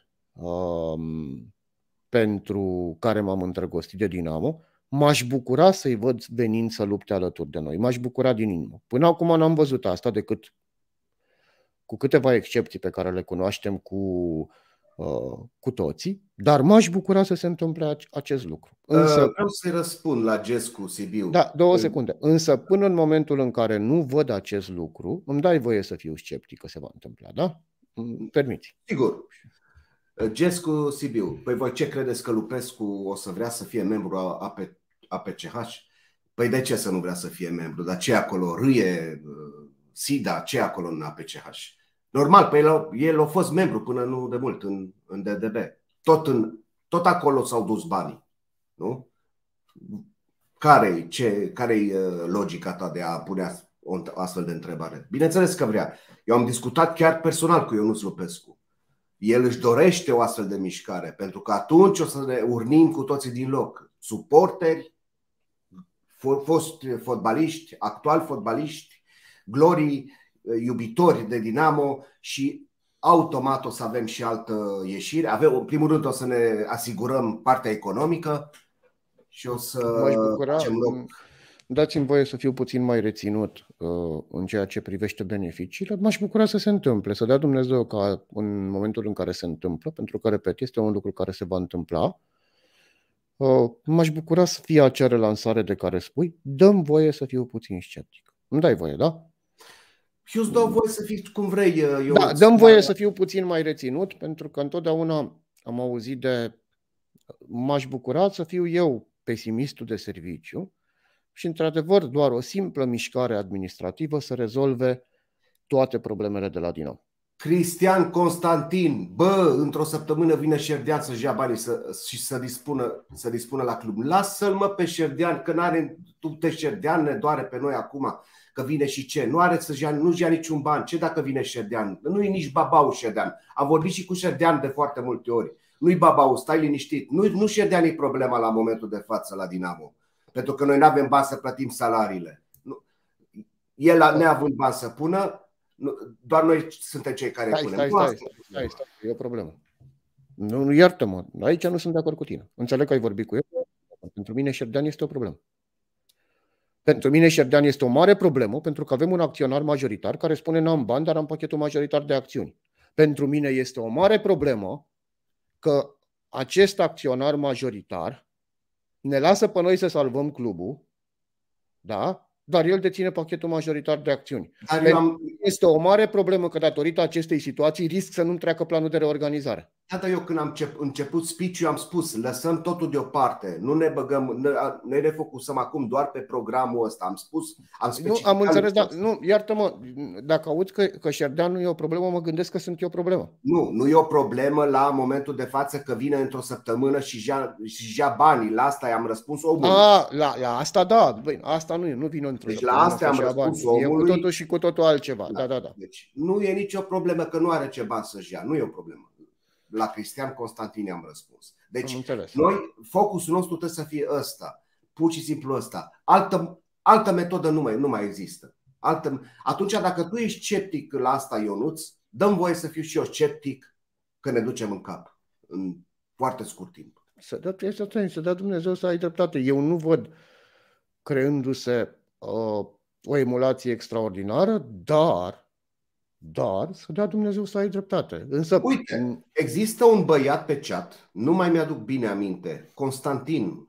um, pentru care m-am îndrăgostit de Dinamo. M-aș bucura să-i văd venind să lupte alături de noi, m-aș bucura din inimă. Până acum n-am văzut asta decât cu câteva excepții pe care le cunoaștem cu, uh, cu toții, dar m-aș bucura să se întâmple acest lucru. Însă, uh, vreau să-i răspund la Gescu Sibiu. Da, două secunde. Însă până în momentul în care nu văd acest lucru, îmi dai voie să fiu sceptic că se va întâmpla, da? Permiți. Sigur. Gescu Sibiu, păi voi ce credeți că Lupescu o să vrea să fie membru a A P C H? Păi de ce să nu vrea să fie membru? Dar ce acolo râie SIDA, ce acolo în A P C H? Normal, păi el, el a fost membru până nu de mult în, în D D B. Tot, în, tot acolo s-au dus banii. Nu? Care-i, ce, care-i logica ta de a pune o astfel de întrebare? Bineînțeles că vrea. Eu am discutat chiar personal cu Ionuț Lupescu. El își dorește o astfel de mișcare, pentru că atunci o să ne urnim cu toții din loc. Suporteri, foști fotbaliști, actuali fotbaliști, glorii, iubitori de Dinamo și automat o să avem și altă ieșire. Avem, în primul rând o să ne asigurăm partea economică și o să facem loc. Dați-mi voie să fiu puțin mai reținut uh, în ceea ce privește beneficiile. M-aș bucura să se întâmple, să dea Dumnezeu ca în momentul în care se întâmplă, pentru că, repet, este un lucru care se va întâmpla. Uh, m-aș bucura să fie acea relansare de care spui. Dăm voie să fiu puțin sceptic. Îmi dai voie, da? Eu îți dau voie să fii cum vrei. Eu da, dăm voie să fiu puțin mai reținut, pentru că întotdeauna am auzit de... M-aș bucura să fiu eu pesimistul de serviciu și, într-adevăr, doar o simplă mișcare administrativă să rezolve toate problemele de la Dinamo. Cristian Constantin, bă, într-o săptămână vine Șerdean să-și ia banii să, și să dispună, să dispună la club. Lasă-l, mă, pe Șerdean, că n-are, tu te Șerdean ne doare pe noi acum, că vine și ce? Nu are să-și ia, nu-și ia niciun ban. Ce dacă vine Șerdean? Nu e nici babau Șerdean. Am vorbit și cu Șerdean de foarte multe ori. Nu-i babau, stai liniștit. Nu, nu Șerdean e problema la momentul de față la Dinamo. Pentru că noi nu avem bani să plătim salariile. El neavând bani să pună, doar noi suntem cei care stai, punem. Stai, stai, stai, stai, stai, e o problemă. Nu, iartă-mă, aici nu sunt de acord cu tine. Înțeleg că ai vorbit cu el. Pentru mine Șerdean este o problemă. Pentru mine Șerdean este o mare problemă pentru că avem un acționar majoritar care spune n-am bani, dar am pachetul majoritar de acțiuni. Pentru mine este o mare problemă că acest acționar majoritar ne lasă pe noi să salvăm clubul, da? Dar el deține pachetul majoritar de acțiuni. Dar am... Este o mare problemă că datorită acestei situații risc să nu treacă planul de reorganizare. Iată, eu când am început speech-ul am spus, lăsăm totul deoparte, nu ne băgăm, ne refocusăm acum doar pe programul ăsta. Am spus, am specificat. Nu, am înțeles, dar nu, iartă-mă, dacă aud că, că Șerdean nu e o problemă, mă gândesc că sunt eu o problemă. Nu, nu e o problemă la momentul de față că vine într-o săptămână și ia, și ia banii. La asta i-am răspuns omului. A, la, la asta da, băi, asta nu e, nu vine într-o deci la asta am răspuns bani. omului. E cu totul și cu totul altceva. Da, da, da. Deci nu e nicio problemă că nu are ce bani să-și ia, nu e o problemă. La Cristian Constantin am răspuns. Deci noi, focusul nostru trebuie să fie ăsta, pur și simplu ăsta. Altă, altă metodă nu mai, nu mai există. Altă, atunci dacă tu ești sceptic la asta, Ionuț, dă-mi voie să fiu și eu sceptic că ne ducem în cap în foarte scurt timp. Să dea, să dea Dumnezeu să ai dreptate. Eu nu văd creându-se uh, o emulație extraordinară, dar Dar să dea Dumnezeu să ai dreptate. Însă, uite, există un băiat pe chat, nu mai mi-aduc bine aminte, Constantin.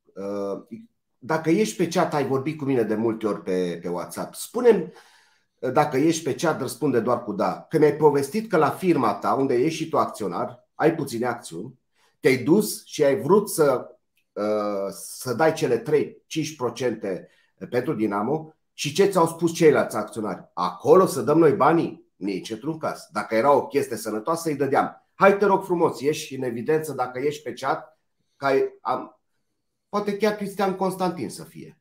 Dacă ești pe chat, ai vorbit cu mine de multe ori pe, pe WhatsApp. Spune-mi, dacă ești pe chat, răspunde doar cu da. Că mi-ai povestit că la firma ta, unde ești și tu acționar, ai puține acțiuni, te-ai dus și ai vrut să, să dai cele trei cinci la sută pentru Dinamo. Și ce ți-au spus ceilalți acționari? Acolo să dăm noi banii? Nici într-un caz. Dacă era o chestie sănătoasă, îi dădeam. Hai, te rog frumos, ieși în evidență dacă ești pe chat, că ai, am, poate chiar Cristian Constantin să fie.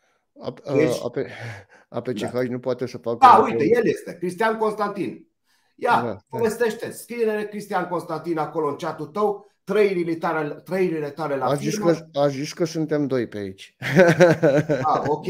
A P C H nu poate să facă... Da, uite, el este, Cristian Constantin. Ia, da, povestește, scrie Cristian Constantin acolo în chatul tău, trăirile tale, trăirile tale la a firmă. Zis că, a zis că suntem doi pe aici. Ah, ok.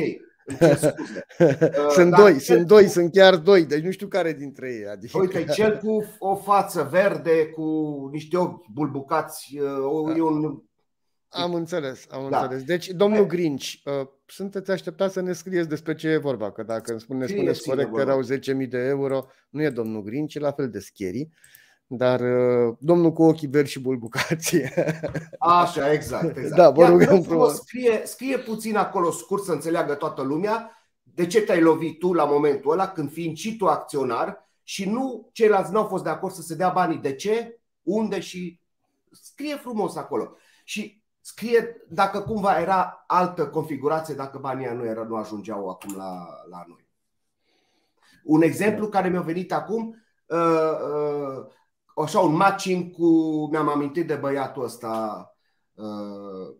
Sunt Dar doi, cel... sunt doi, sunt chiar doi, deci nu știu care dintre ei. Adică... Uite, cel cu o față verde, cu niște ochi bulbucați, e un... Am înțeles, am da. înțeles. Deci, domnul Grinch, sunteți așteptați să ne scrieți despre ce e vorba, că dacă îmi spune, ne spuneți corect că erau zece mii de euro, nu e domnul Grinch, e la fel de scary. Dar domnul cu ochii verzi și bulbucați. Așa, exact, exact. Da, vă rugăm frumos. Scrie, scrie puțin acolo scurt să înțeleagă toată lumea de ce te-ai lovit tu la momentul ăla când fiind și tu acționar și nu ceilalți n-au fost de acord să se dea banii. De ce? Unde? Și scrie frumos acolo. Și scrie dacă cumva era altă configurație, dacă banii nu, era, nu ajungeau acum la, la noi. Un exemplu care mi-a venit acum, uh, uh, așa un matching cu, mi-am amintit de băiatul ăsta uh,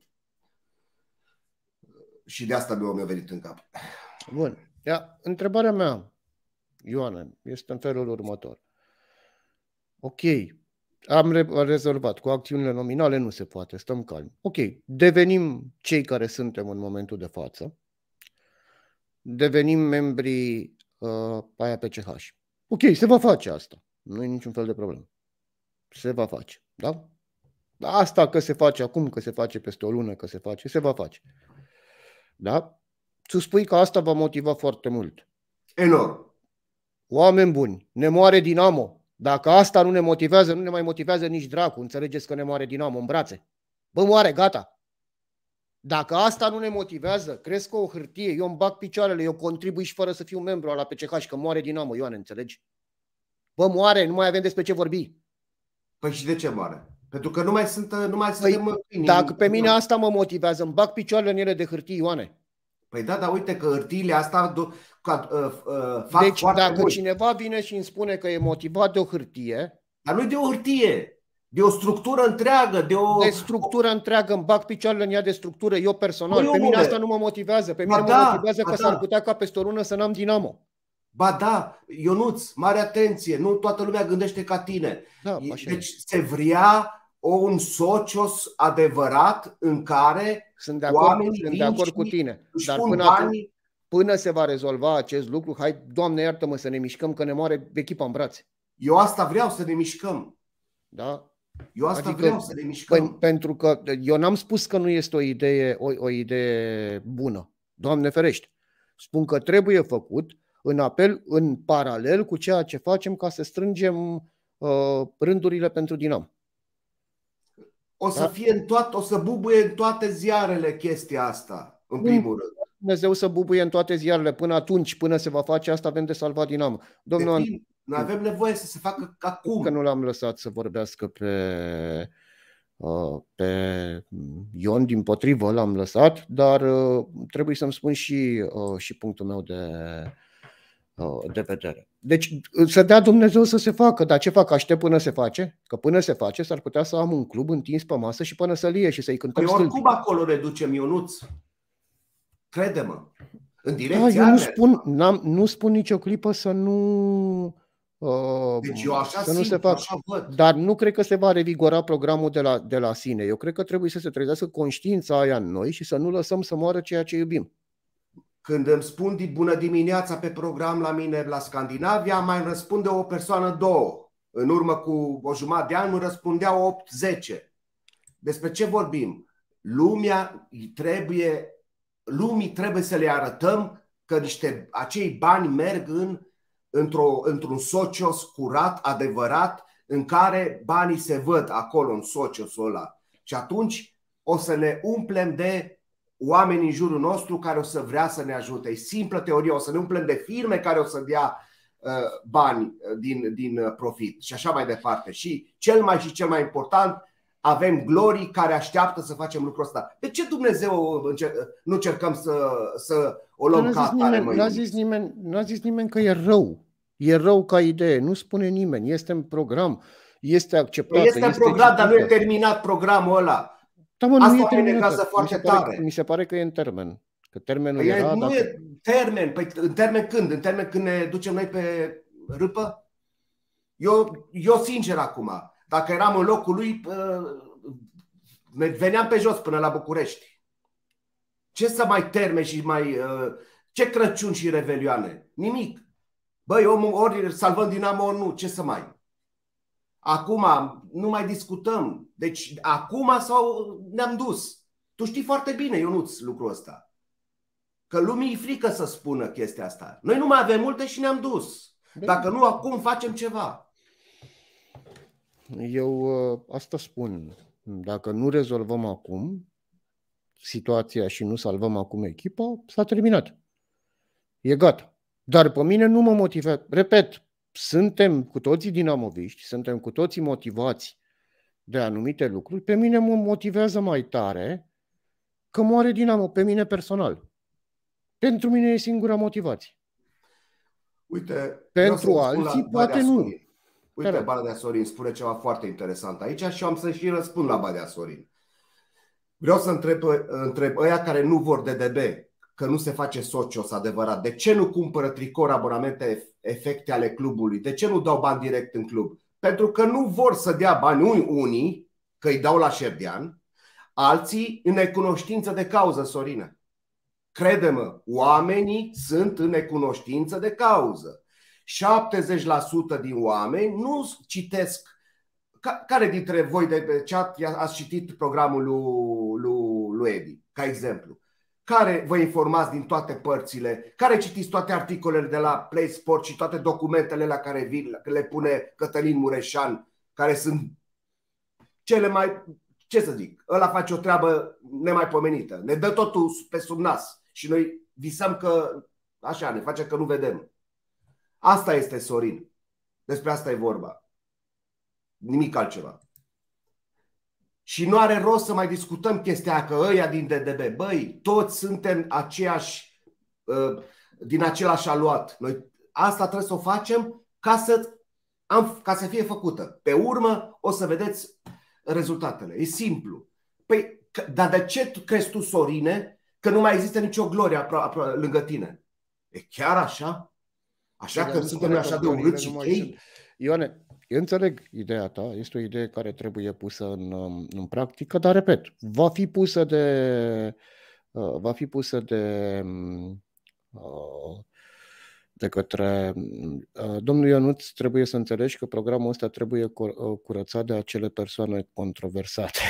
și de asta mi-a venit în cap. Bun. Ia, întrebarea mea, Ioane, este în felul următor. Ok, am re- rezolvat. Cu acțiunile nominale nu se poate, stăm calmi. Ok, devenim cei care suntem în momentul de față. Devenim membrii uh, A P C H. Ok, se va face asta. Nu e niciun fel de problemă. Se va face, da? Asta că se face acum, că se face peste o lună, că se face, se va face. Da? Tu spui că asta va motiva foarte mult. Enorm. Oameni buni, ne moare Dinamo. Dacă asta nu ne motivează, nu ne mai motivează nici dracu. Înțelegeți că ne moare Dinamo în brațe. Bă, moare, gata. Dacă asta nu ne motivează, crezi că o hârtie, eu îmi bag picioarele, eu contribui și fără să fiu membru al A P C H, că moare Dinamo, Ioane, înțelegi? Bă, moare, nu mai avem despre ce vorbi. Păi și de ce moare? Pentru că nu mai sunt, nu mai păi, suntem câini. Dacă pe mine asta mă motivează, îmi bag picioarele în ele de hârtie, Ioane. Păi da, dar uite că hârtiile astea do, ca, uh, uh, fac deci foarte dacă mult. cineva vine și îmi spune că e motivat de o hârtie... Dar nu de o hârtie, de o structură întreagă. De o de structură întreagă, îmi bag picioarele în ea de structură, eu personal. Băi, pe mine omule, asta nu mă motivează. Pe mine ba mă da, motivează ba că da. s-ar putea ca peste o lună să n-am Dinamo. Ba da, Ionuț, mare atenție, nu toată lumea gândește ca tine. Da, așa Deci e. se vrea un socios adevărat în care sunt de acord, oamenii sunt de acord cu și tine. își Dar pun până, bani. atunci, până se va rezolva acest lucru, hai, Doamne iartă-mă, să ne mișcăm, că ne moare echipa în brațe. Eu asta vreau, să ne mișcăm. Da? Eu asta Adică, vreau, să ne mișcăm. Pentru că eu n-am spus că nu este o idee, o, o idee bună. Doamne ferește. Spun că trebuie făcut în apel, în paralel cu ceea ce facem ca să strângem uh, rândurile pentru Dinamo. O să Da? fie în toate, o să bubuie în toate ziarele chestia asta, în primul rând. Dumnezeu să bubuie în toate ziarele. Până atunci, până se va face asta, avem de salvat Dinamo. Domnul, noi avem nevoie să se facă acum. Că nu l-am lăsat să vorbească pe, pe Ion, dimpotrivă l-am lăsat, dar trebuie să-mi spun și, și punctul meu de, de vedere. Deci să dea Dumnezeu să se facă, dar ce fac? Aștept până se face? Că până se face s-ar putea să am un club întins pe masă și până să-l ie și să-i cântăm păi stâlpii. Oricum acolo reducem, Ionuț. Crede-mă. În direcția da, eu nu spun, n-am, nu spun nicio clipă să nu... Deci eu așa să simt, nu se fac. așa văd. Dar nu cred că se va revigora programul de la, de la sine. Eu cred că trebuie să se trezească conștiința aia în noi și să nu lăsăm să moară ceea ce iubim. Când îmi spun bună dimineața pe program la mine la Scandinavia, mai răspunde o persoană, două. În urmă cu o jumătate de ani îmi răspundeau opt zece. Despre ce vorbim? Lumea trebuie, lumii trebuie să le arătăm că niște, acei bani merg în Într-o, într-un socios curat, adevărat, în care banii se văd acolo în sociosul ăla. Și atunci o să ne umplem de oameni în jurul nostru care o să vrea să ne ajute. E simplă teorie, o să ne umplem de firme care o să dea uh, bani din, din profit și așa mai departe. Și cel mai și cel mai important, avem glorii care așteaptă să facem lucrul ăsta. De ce Dumnezeu nu încercăm să, să o luăm ca atare? N-a zis nimeni, n-a zis nimeni că e rău. E rău ca idee. Nu spune nimeni. Este în program. Este acceptat. Este în program, dar nu e terminat programul ăla. Da, mă, Asta nu e mă enervează foarte mi se pare, tare. Mi se pare că e în termen. Că termenul păi era, nu dacă... e termen. Păi în termen când? În termen când ne ducem noi pe râpă? Eu, eu sincer acum, dacă eram în locul lui, veneam pe jos până la București. Ce să mai terme și mai... Ce Crăciun și revelioane? Nimic. Băi, omul ori salvăm Dinamo, ori nu. Ce să mai... Acum nu mai discutăm. Deci acum sau ne-am dus. Tu știi foarte bine, Ionuț, lucrul ăsta. Că lumii e frică să spună chestia asta. Noi nu mai avem multe și ne-am dus. Dacă nu, acum facem ceva. Eu asta spun. Dacă nu rezolvăm acum situația și nu salvăm acum echipa, s-a terminat. E gata. Dar pe mine nu mă motivează. Repet, suntem cu toții dinamoviști, suntem cu toții motivați de anumite lucruri. Pe mine mă motivează mai tare că moare Dinamo, pe mine personal. Pentru mine e singura motivație. Uite, pentru alții poate nu. Uite, Badea Sorin spune ceva foarte interesant aici și am să și răspund la Badea Sorin. Vreau să întreb, întreb ăia care nu vor D D B, că nu se face socios adevărat. De ce nu cumpără tricouri, abonamente, efecte ale clubului? De ce nu dau bani direct în club? Pentru că nu vor să dea bani unii, că îi dau la Șerdean, alții în necunoștință de cauză, Sorina. Crede-mă, oamenii sunt în necunoștință de cauză. șaptezeci la sută din oameni nu citesc. Care dintre voi de pe chat ați citit programul lui, lui, lui Edi, ca exemplu? Care vă informați din toate părțile? Care citiți toate articolele de la Play Sport și toate documentele la care vin, le pune Cătălin Mureșan, care sunt cele mai, ce să zic, ăla face o treabă nemaipomenită. Ne dă totul pe sub nas și noi visăm că așa, ne face că nu vedem. Asta este, Sorin. Despre asta e vorba. Nimic altceva. Și nu are rost să mai discutăm chestia că ăia din D D B, băi, toți suntem aceeași, din același aluat. Noi asta trebuie să o facem ca să, ca să fie făcută. Pe urmă o să vedeți rezultatele. E simplu. Păi, dar de ce crezi tu, Sorine, că nu mai există nicio glorie lângă tine? E chiar așa? Așa că suntem așa de urâți și chei? Ioane, eu înțeleg ideea ta, este o idee care trebuie pusă în, în practică, dar repet, va fi pusă de va fi pusă de de către domnul Ionuț. Trebuie să înțelegi că programul ăsta trebuie curățat de acele persoane controversate.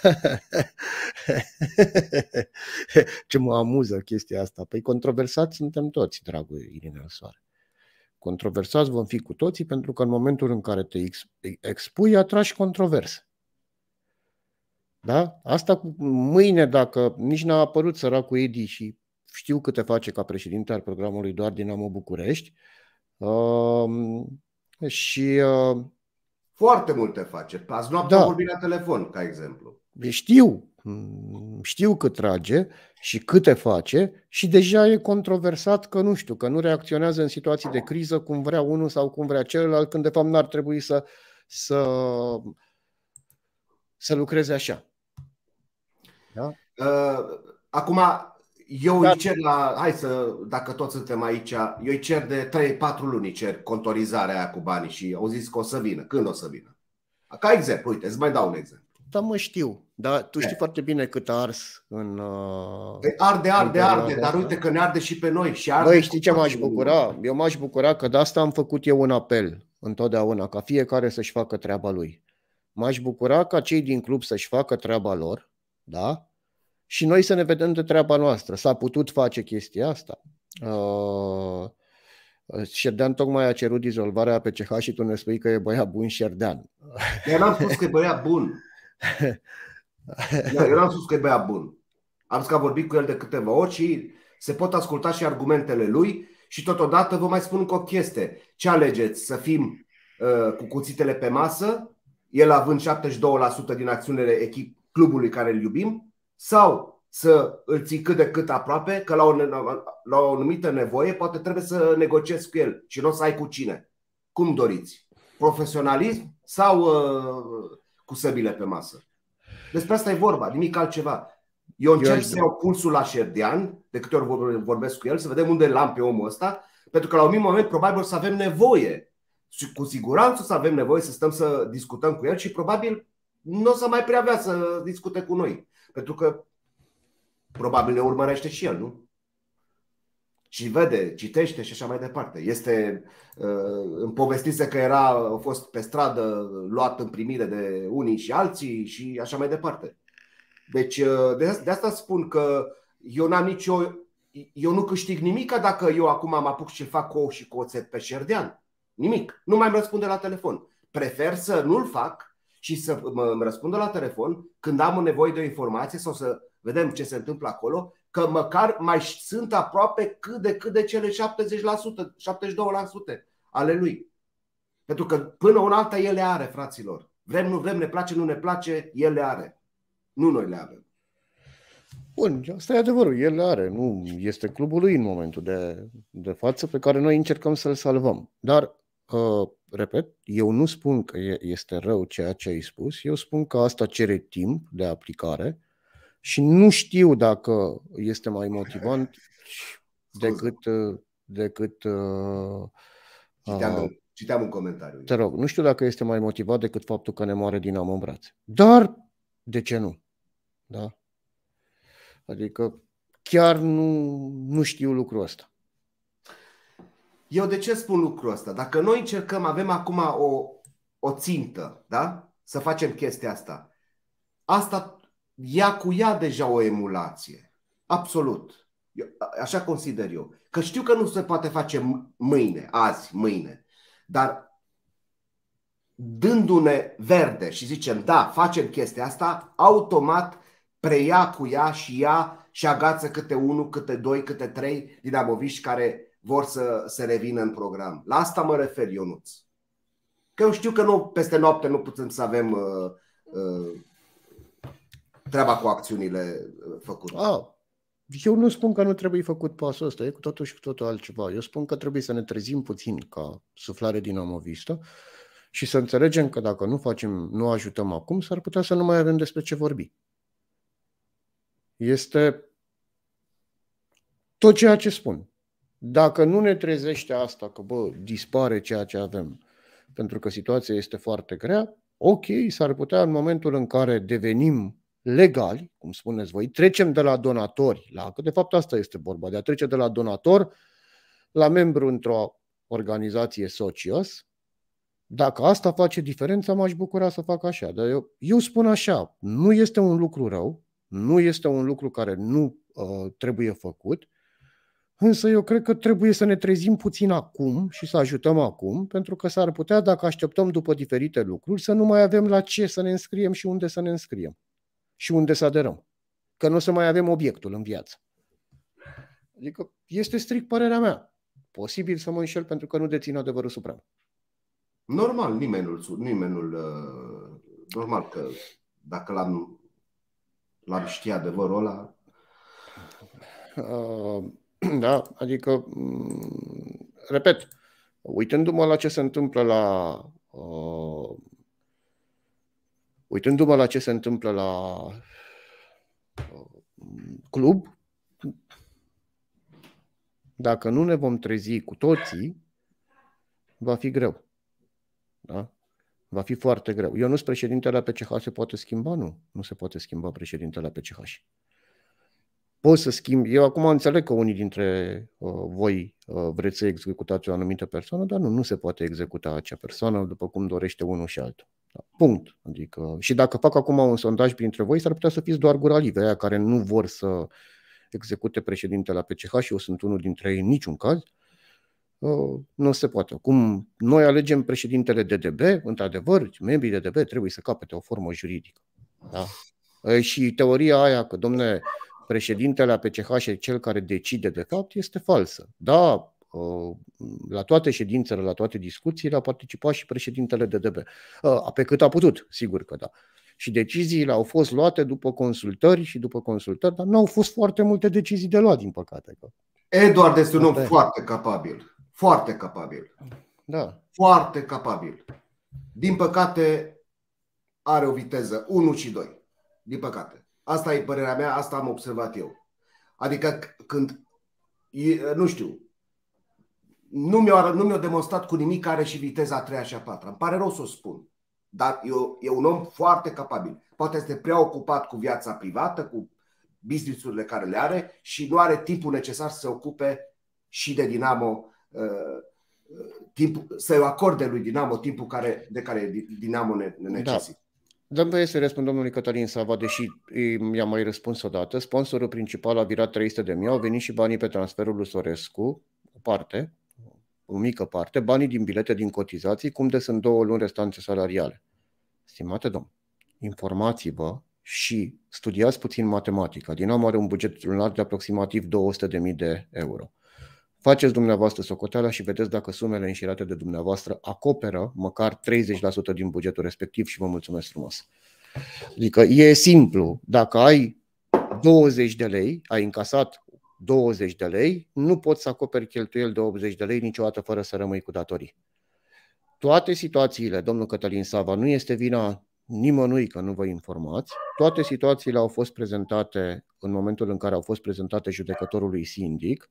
Ce mă amuză chestia asta. Păi controversați suntem toți, dragul Irinel Soare. Controversați vom fi cu toții, pentru că în momentul în care te expui, atragi controverse. Da? Asta cu mâine, dacă nici n-a apărut săracul Edi și știu câte face ca președinte al programului doar Dinamo București. Uh, și uh, foarte multe face. Azi noapte am vorbit la telefon, ca exemplu. Știu, știu cât trage și câte face și deja e controversat că nu știu, că nu reacționează în situații de criză cum vrea unul sau cum vrea celălalt, când de fapt n-ar trebui să, să, să lucreze așa. Da? Uh, acum, eu Dar... îi cer la, hai să, dacă toți suntem aici, eu îi cer de trei patru luni, cer contorizarea aia cu banii și au zis că o să vină. Când o să vină? Ca exemplu, uite, îți mai dau un exemplu. Da, mă știu, dar tu știi foarte bine cât a ars în... Păi arde, arde, arde, dar uite că ne arde și pe noi. Și arde. Băi, știi ce m-aș bucura? Eu m-aș bucura că de asta am făcut eu un apel întotdeauna, ca fiecare să-și facă treaba lui. M-aș bucura ca cei din club să-și facă treaba lor, da? Și noi să ne vedem de treaba noastră. S-a putut face chestia asta. Uh, Șerdean tocmai a cerut dizolvarea P C H și tu ne spui că e băiat bun Șerdean. Eu n-am spus că e băiat bun. Eu n-am spus că e băiat bun. Am zis că am vorbit cu el de câteva ori și se pot asculta și argumentele lui. Și totodată vă mai spun încă o chestie. Ce alegeți? Să fim uh, cu cuțitele pe masă, el având șaptezeci și doi la sută din acțiunile echip clubului care îl iubim, sau să îl ții cât de cât aproape, că la o, la o anumită nevoie poate trebuie să negociezi cu el și nu o să ai cu cine. Cum doriți? Profesionalism sau uh, cu săbile pe masă? Despre asta e vorba, nimic altceva. Eu încerc să iau pulsul la Șerdean, de câte ori vorbesc cu el, să vedem unde l-am pe omul ăsta, pentru că la un mic moment probabil o să avem nevoie. Și cu siguranță o să avem nevoie să stăm să discutăm cu el și probabil nu o să mai prea vrea să discute cu noi. Pentru că probabil ne urmărește și el, nu? Și vede, citește și așa mai departe. Este, îmi povestise că era, a fost pe stradă luat în primire de unii și alții și așa mai departe. Deci de, de asta spun că eu n-am nicio, eu nu câștig nimic dacă eu acum mă apuc și fac cu ou și cu oțet pe Șerdean. Nimic. Nu mai îmi răspunde la telefon. Prefer să nu-l fac și să mă răspundă la telefon când am nevoie de o informație sau să vedem ce se întâmplă acolo, că măcar mai sunt aproape cât de cât de cele șaptezeci la sută, șaptezeci și doi la sută ale lui. Pentru că până una alta el le are, fraților. Vrem, nu vrem, ne place, nu ne place, el le are. Nu noi le avem. Bun, asta e adevărul, el le are. Nu este clubul lui în momentul de, de față pe care noi încercăm să-l salvăm. Dar, uh, repet, eu nu spun că este rău ceea ce ai spus, eu spun că asta cere timp de aplicare. Și nu știu dacă este mai motivant decât, decât citeam, uh, citeam un comentariu. Te rog, nu știu dacă este mai motivat decât faptul că ne moare Dinamo în brațe. Dar de ce nu? Da? Adică chiar nu, nu știu lucrul ăsta. Eu de ce spun lucrul ăsta? Dacă noi încercăm, avem acum o, o țintă, da? Să facem chestia asta. Asta ia cu ea deja o emulație. Absolut. Eu, așa consider eu. Că știu că nu se poate face mâine, azi, mâine. Dar dându-ne verde și zicem, da, facem chestia asta, automat preia cu ea și ea și agață câte unul, câte doi, câte trei dinamoviști care vor să se revină în program. La asta mă refer, Ionuț. Că eu știu că nu, peste noapte nu putem să avem uh, uh, treaba cu acțiunile făcute. A, eu nu spun că nu trebuie făcut pasul ăsta, e cu totul și cu totul altceva. Eu spun că trebuie să ne trezim puțin ca suflare dinamovistă și să înțelegem că dacă nu facem, nu ajutăm acum, s-ar putea să nu mai avem despre ce vorbi. Este tot ceea ce spun. Dacă nu ne trezește asta, că bă, dispare ceea ce avem, pentru că situația este foarte grea, ok, s-ar putea în momentul în care devenim legali, cum spuneți voi, trecem de la donatori, la, că de fapt asta este vorba, de a trece de la donator la membru într-o organizație socios. Dacă asta face diferența, m-aș bucura să fac așa. Dar eu, eu spun așa, nu este un lucru rău, nu este un lucru care nu uh, trebuie făcut, însă eu cred că trebuie să ne trezim puțin acum și să ajutăm acum, pentru că s-ar putea, dacă așteptăm după diferite lucruri, să nu mai avem la ce să ne înscriem și unde să ne înscriem și unde să aderăm. Că nu o să mai avem obiectul în viață. Adică este strict părerea mea. Posibil să mă înșel pentru că nu dețin adevărul suprem. Normal, nimeni nu, nimeni nu, normal că dacă l-am, l-am ști adevărul ăla. Uh, da, adică, repet, uitându-mă la ce se întâmplă la uh, uitându-mă la ce se întâmplă la uh, club, dacă nu ne vom trezi cu toții, va fi greu. Da? Va fi foarte greu. Eu nu sunt președintele A P C H, se poate schimba? Nu. Nu se poate schimba președintele A P C H. Pot să schimb. Eu acum înțeleg că unii dintre uh, voi uh, vreți să executați o anumită persoană, dar nu, nu se poate executa acea persoană după cum dorește unul și altul. Da. Punct. Adică, și dacă fac acum un sondaj printre voi, s-ar putea să fiți doar guralive, aia care nu vor să execute președintele A P C H și eu sunt unul dintre ei în niciun caz. Uh, nu se poate. Cum noi alegem președintele D D B, într-adevăr, membrii D D B trebuie să capete o formă juridică. Da? Uh, și teoria aia că, domne, președintele A P C H e cel care decide de fapt este falsă. Da, uh, la toate ședințele, la toate discuțiile a participat și președintele D D B. Uh, pe cât a putut, sigur că da. Și deciziile au fost luate după consultări și după consultări, dar nu au fost foarte multe decizii de luat, din păcate. Eduard este un om foarte capabil. Foarte capabil. Da. Foarte capabil. Din păcate are o viteză unu și doi. Din păcate. Asta e părerea mea, asta am observat eu. Adică când, nu știu, nu mi-a, nu mi-a demonstrat cu nimic care și viteza a treia și a patra. Îmi pare rău să o spun. Dar eu, e un om foarte capabil. Poate este prea ocupat cu viața privată, cu business-urile care le are și nu are timpul necesar să se ocupe și de Dinamo, timp, să-i acorde lui Dinamo timpul care, de care Dinamo ne, ne necesită. Da. Dăm voie să răspund domnului Cătălin Sava, deși i-am mai răspuns odată. Sponsorul principal a virat trei sute de mii, au venit și banii pe transferul lui Sorescu, o parte, o mică parte, banii din bilete, din cotizații, cum de sunt două luni restanțe salariale. Stimate domn, informați-vă și studiați puțin matematica. Dinamo are un buget lunar de aproximativ două sute de mii de euro. Faceți dumneavoastră socoteala și vedeți dacă sumele înșirate de dumneavoastră acoperă măcar treizeci la sută din bugetul respectiv și vă mulțumesc frumos. Adică e simplu, dacă ai douăzeci de lei, ai încasat douăzeci de lei, nu poți să acoperi cheltuieli de optzeci de lei niciodată fără să rămâi cu datorii. Toate situațiile, domnul Cătălin Sava, nu este vina nimănui că nu vă informați, toate situațiile au fost prezentate în momentul în care au fost prezentate judecătorului sindic.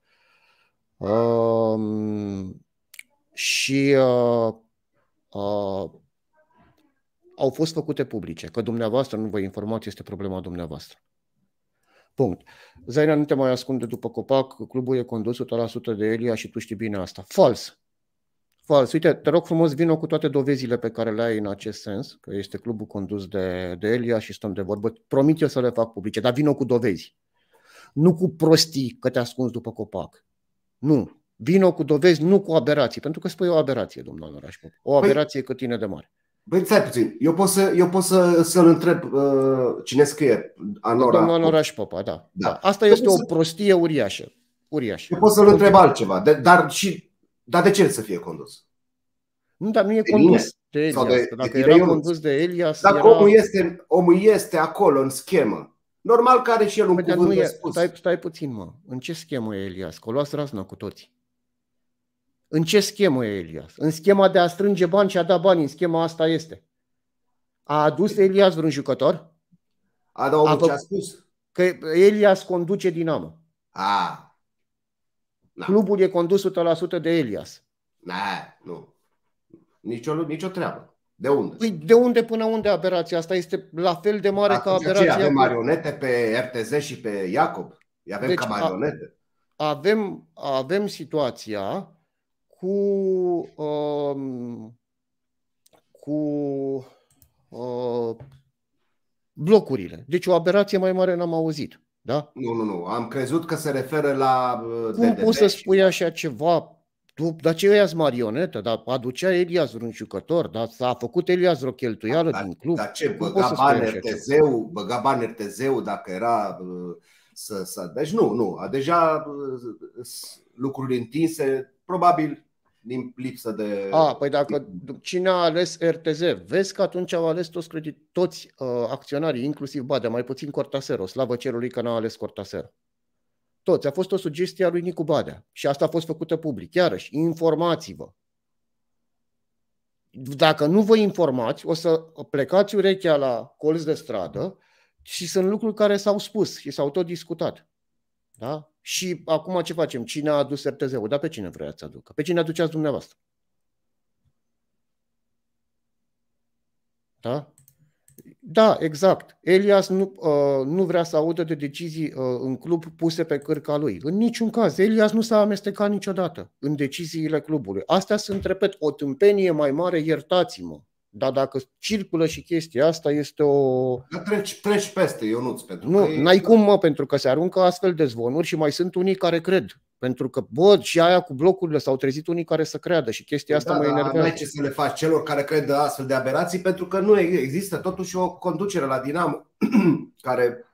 Uh, și uh, uh, au fost făcute publice. Că dumneavoastră nu vă informați este problema dumneavoastră. Punct. Zaina, nu te mai ascunde după copac, clubul e condus o sută la sută de Elia și tu știi bine asta. Fals. Fals. Uite, te rog frumos, vină cu toate dovezile pe care le ai în acest sens, că este clubul condus de, de Elia și stăm de vorbă. Promit eu să le fac publice, dar vină cu dovezi. Nu cu prostii că te ascunzi după copac. Nu. Vino cu dovezi, nu cu aberații. Pentru că spui o aberație, domnul Oraș Pop. O aberație păi, cât tine de mare. Băi, stai puțin. Eu pot, să, eu pot să, să-l întreb uh, cine scrie Anora. Domnul Oraș Popa, da. da. da. Asta este o prostie uriașă. uriașă. Eu pot să-l întreb altceva. De, dar, și, dar de ce să fie condus? Nu, dar nu e condus. De Elias. Sau de, Dacă de era Ionuț. condus de Elias, Dacă era... omul, este, omul este acolo în schemă, normal că are și el un Păi, dar cuvânt nu de e, spus. stai, stai puțin, mă. În ce schemă e Elias? Că o luați razna cu toții. În ce schemă e Elias? În schema de a strânge bani și a da bani. În schema asta este. A adus Elias vreun jucător? A, da, omul ce a spus? Că Elias conduce Dinamo. A, na. Clubul e condus o sută la sută de Elias. Na, nu. Nicio, nicio treabă. De unde? Păi de unde până unde aberația asta este la fel de mare Atunci ca aberația? Avem marionete pe R T Z și pe Iacob? Îi avem deci, ca marionete? A, avem, avem situația cu um, cu uh, blocurile. Deci o aberație mai mare n-am auzit. Da? Nu, nu, nu. Am crezut că se referă la uh, Cum poți să spui așa ceva? Tu, dar ce ia marionetă? Dar aducea Elias vreun jucător? Dar s-a făcut Elias vreo cheltuială da, din club? Dar ce, băga bani R T Z-ul, băga bani R T Z-ul dacă era uh, să, să... Deci nu, nu. A deja uh, lucruri întinse, probabil din lipsă de... A, păi dacă cine a ales R T Z, vezi că atunci au ales toți, credit, toți uh, acționarii, inclusiv Badea, mai puțin Cortasero, slavă cerului că n-a ales Cortasero. Toți. A fost o sugestie a lui Nicu Badea și asta a fost făcută public. Iarăși, informați-vă. Dacă nu vă informați, o să plecați urechea la colț de stradă și sunt lucruri care s-au spus și s-au tot discutat. Da? Și acum ce facem? Cine a adus R T Z-ul? Dar pe cine vrea să aducă? Pe cine aduceați dumneavoastră? Da? Da, exact. Elias nu, uh, nu vrea să audă de decizii uh, în club puse pe cârca lui. În niciun caz. Elias nu s-a amestecat niciodată în deciziile clubului. Astea sunt, repet, o tâmpenie mai mare, iertați-mă. Dar dacă circulă și chestia asta, este o... Treci, treci peste, Ionuț, pentru nu, că... n-ai cum, mă, pentru că se aruncă astfel de zvonuri și mai sunt unii care cred. Pentru că, bă, și aia cu blocurile s-au trezit unii care să creadă și chestia asta da, mă enervează. Nu ai ce să le faci celor care cred de astfel de aberații, pentru că nu există totuși o conducere la Dinamo care...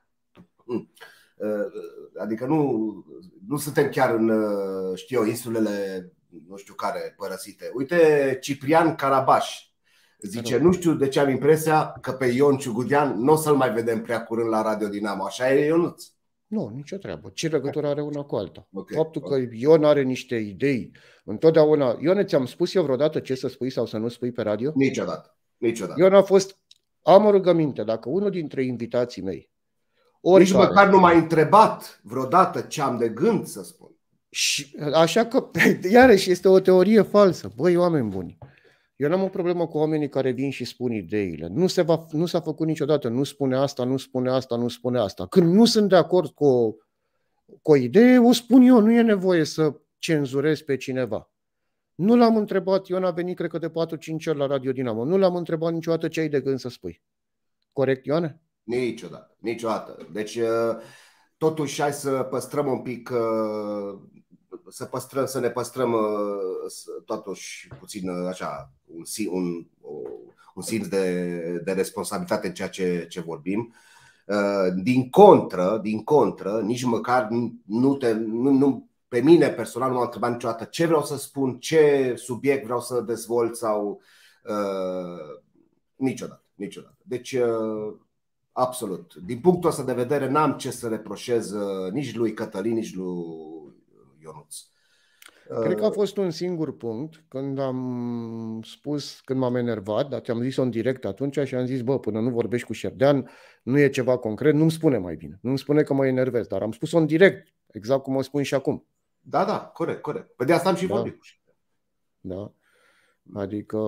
Adică nu, nu suntem chiar în, știu eu, insulele, nu știu care, părăsite. Uite, Ciprian Carabaș zice, nu știu de ce am impresia că pe Ion Ciugudean nu o să-l mai vedem prea curând la Radio Dinamo. Așa e, Ionuț? Nu, nicio treabă. Ce legătură are una cu alta? Okay. Faptul că Ion are niște idei, întotdeauna... Ione, ți-am spus eu vreodată ce să spui sau să nu spui pe radio? Niciodată. Niciodată. Ion a fost... Am o rugăminte, dacă unul dintre invitații mei... Nici care, măcar nu m-a întrebat vreodată ce am de gând să spun. Și, așa că, iarăși, este o teorie falsă. Băi, oameni buni, eu n-am o problemă cu oamenii care vin și spun ideile. Nu, se va, nu s-a făcut niciodată, nu spune asta, nu spune asta, nu spune asta. Când nu sunt de acord cu o, cu o idee, o spun eu, nu e nevoie să cenzurez pe cineva. Nu l-am întrebat, Ion a venit cred că de patru cinci ori la Radio Dinamo, nu l-am întrebat niciodată ce ai de gând să spui. Corect, Ioane? Niciodată, niciodată. Deci, totuși, hai să păstrăm un pic, să, păstrăm, să ne păstrăm totuși puțin așa, un, un, un simț de, de responsabilitate în ceea ce, ce vorbim. Din contră, din contră, nici măcar nu, te, nu, nu pe mine personal nu m-a întrebat niciodată ce vreau să spun, ce subiect vreau să dezvolt sau uh, niciodată, niciodată. Deci uh, absolut. Din punctul ăsta de vedere n-am ce să reproșez uh, nici lui Cătălin, nici lui Ionuț. Cred că a fost un singur punct când am spus, când m-am enervat, dar ți-am zis-o în direct atunci și am zis, bă, până nu vorbești cu Șerdean, nu e ceva concret, nu-mi spune mai bine, nu-mi spune că mă enervez, dar am spus-o în direct, exact cum o spun și acum. Da, da, corect, corect. Pe de asta am și da. vorbit cu Șerdean. Da, adică,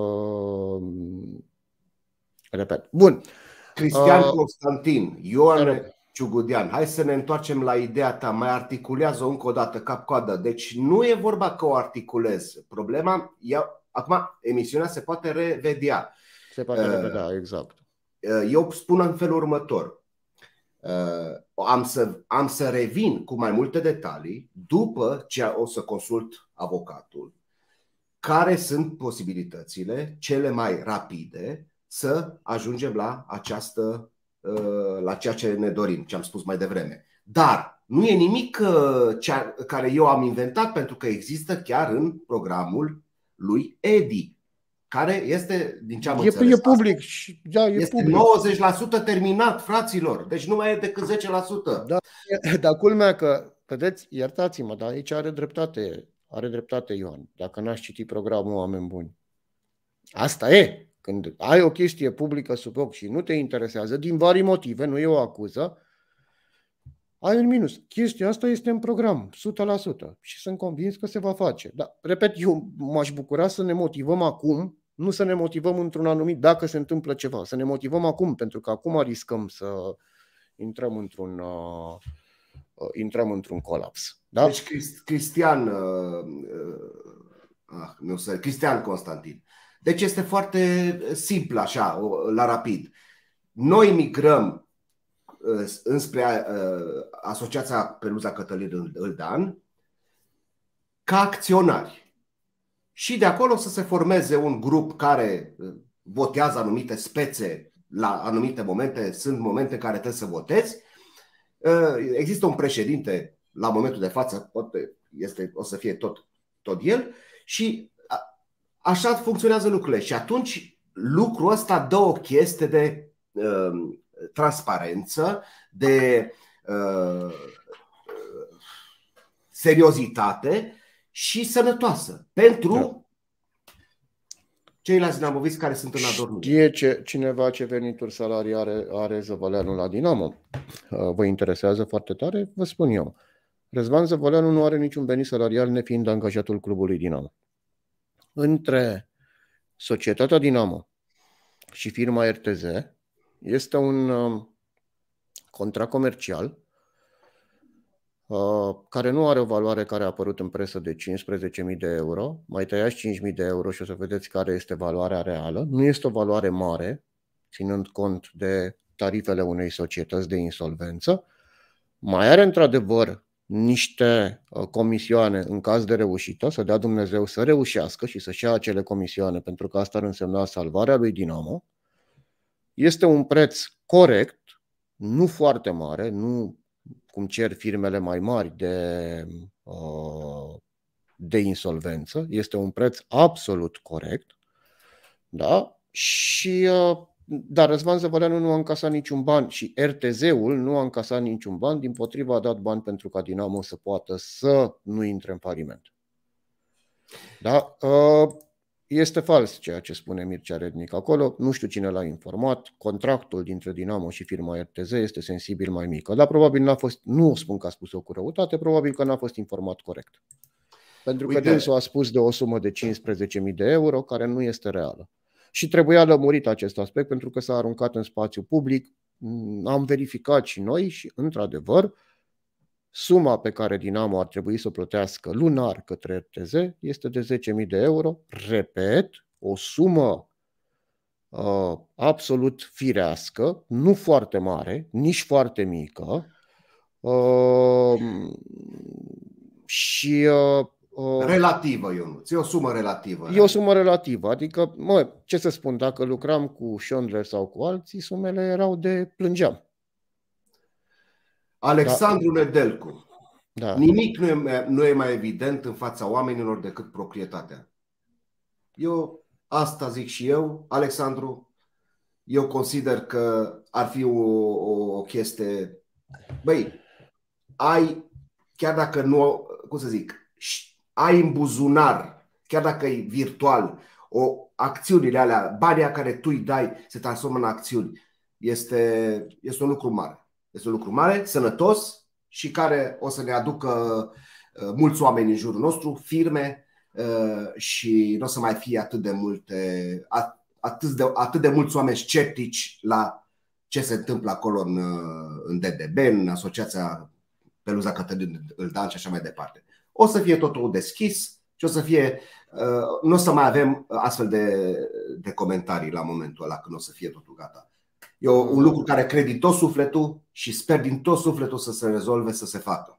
repet. Bun. Cristian uh, Constantin, Ioan Ciugudean, hai să ne întoarcem la ideea ta, mai articulează încă o dată cap-coadă. Deci nu e vorba că o articulez. Problema, e, acum emisiunea se poate revedea. Se poate uh, revedea, exact. Eu spun în felul următor. Uh, am, să, am să revin cu mai multe detalii după ce o să consult avocatul. Care sunt posibilitățile cele mai rapide să ajungem la această la ceea ce ne dorim, ce am spus mai devreme. Dar nu e nimic cea, care eu am inventat, pentru că există chiar în programul lui Edi. care este, din ce am e, înțeles, e public. Și, da, e este public. nouăzeci la sută terminat, fraților. Deci nu mai e decât zece la sută. Da, dar culmea că, vedeți, iertați-mă, dar aici are dreptate, are dreptate Ioan, dacă n-aș citi programul, oameni buni. Asta e. Când ai o chestie publică sub ochi și nu te interesează, din vari motive, nu e o acuză, ai un minus. Chestia asta este în program, o sută la sută. Și sunt convins că se va face. Dar, repet, eu m-aș bucura să ne motivăm acum, nu să ne motivăm într-un anumit dacă se întâmplă ceva. Să ne motivăm acum, pentru că acum riscăm să intrăm într-un, uh, uh, intrăm într-un colaps. Da? Deci Cristian, uh, uh, nu știu, Cristian Constantin. Deci este foarte simplu așa, la rapid. Noi migrăm înspre Asociația Peluza Cătălin Îldan ca acționari. Și de acolo să se formeze un grup care votează anumite spețe la anumite momente. Sunt momente în care trebuie să votezi. Există un președinte la momentul de față, este, o să fie tot, tot el, și așa funcționează lucrurile. Și atunci lucrul ăsta dă o chestie de uh, transparență, de uh, seriozitate și sănătoasă pentru da. ceilalți dinamoviți care sunt în adormire. Știe ce, cineva ce venituri salariare are Zăvăleanu la Dinamo? Vă interesează foarte tare? Vă spun eu. Răzvan Zăvăleanu nu are niciun venit salarial nefiind angajatul clubului Dinamo. Între societatea Dinamo și firma R T Z este un contract comercial care nu are o valoare care a apărut în presă de cincisprezece mii de euro. Mai tăiați cinci mii de euro și o să vedeți care este valoarea reală. Nu este o valoare mare, ținând cont de tarifele unei societăți de insolvență. Mai are într-adevăr niște comisioane în caz de reușită, să dea Dumnezeu să reușească și să-și ia acele comisioane, pentru că asta ar însemna salvarea lui Dinamo. Este un preț corect, nu foarte mare, nu cum cer firmele mai mari de, de insolvență, este un preț absolut corect, da? Și, dar Răzvan Zăvăleanu nu a încasat niciun ban și R T Z-ul nu a încasat niciun ban, dimpotrivă a dat bani pentru ca Dinamo să poată să nu intre în faliment. Da? Este fals ceea ce spune Mircea Rednic acolo, nu știu cine l-a informat, contractul dintre Dinamo și firma R T Z este sensibil mai mică, dar probabil n-a fost, nu spun că a spus-o cu răutate, probabil că n-a fost informat corect. Pentru că dânsul a spus de o sumă de cincisprezece mii de euro care nu este reală. Și trebuia lămurit acest aspect pentru că s-a aruncat în spațiu public, am verificat și noi și într-adevăr suma pe care Dinamo ar trebui să o plătească lunar către R T Z este de zece mii de euro. Repet, o sumă uh, absolut firească, nu foarte mare, nici foarte mică. Uh, și uh, uh, relativă, Ionuț, e o sumă relativă. E o sumă relativă, adică, mă, ce să spun, dacă lucram cu Schondler sau cu alții, sumele erau de plângeam. Alexandru da. Nedelcu. Da. Nimic nu e, nu e mai evident în fața oamenilor decât proprietatea. Eu asta zic și eu, Alexandru. Eu consider că ar fi o, o, o chestie. Băi, ai, chiar dacă nu, cum să zic, ai în buzunar, chiar dacă e virtual, o acțiunile alea, banii care tu îi dai se transformă în acțiuni. Este, este un lucru mare. Este un lucru mare, sănătos și care o să ne aducă uh, mulți oameni în jurul nostru, firme uh, și nu o să mai fie atât de multe, atât de, atât de mulți oameni sceptici la ce se întâmplă acolo în, în D D B, în Asociația Peluza Cătălin Îldan și așa mai departe. O să fie totul deschis și o să fie, uh, nu o să mai avem astfel de, de comentarii la momentul ăla când o să fie totul gata. E un lucru care cred din tot sufletul și sper din tot sufletul să se rezolve, să se facă.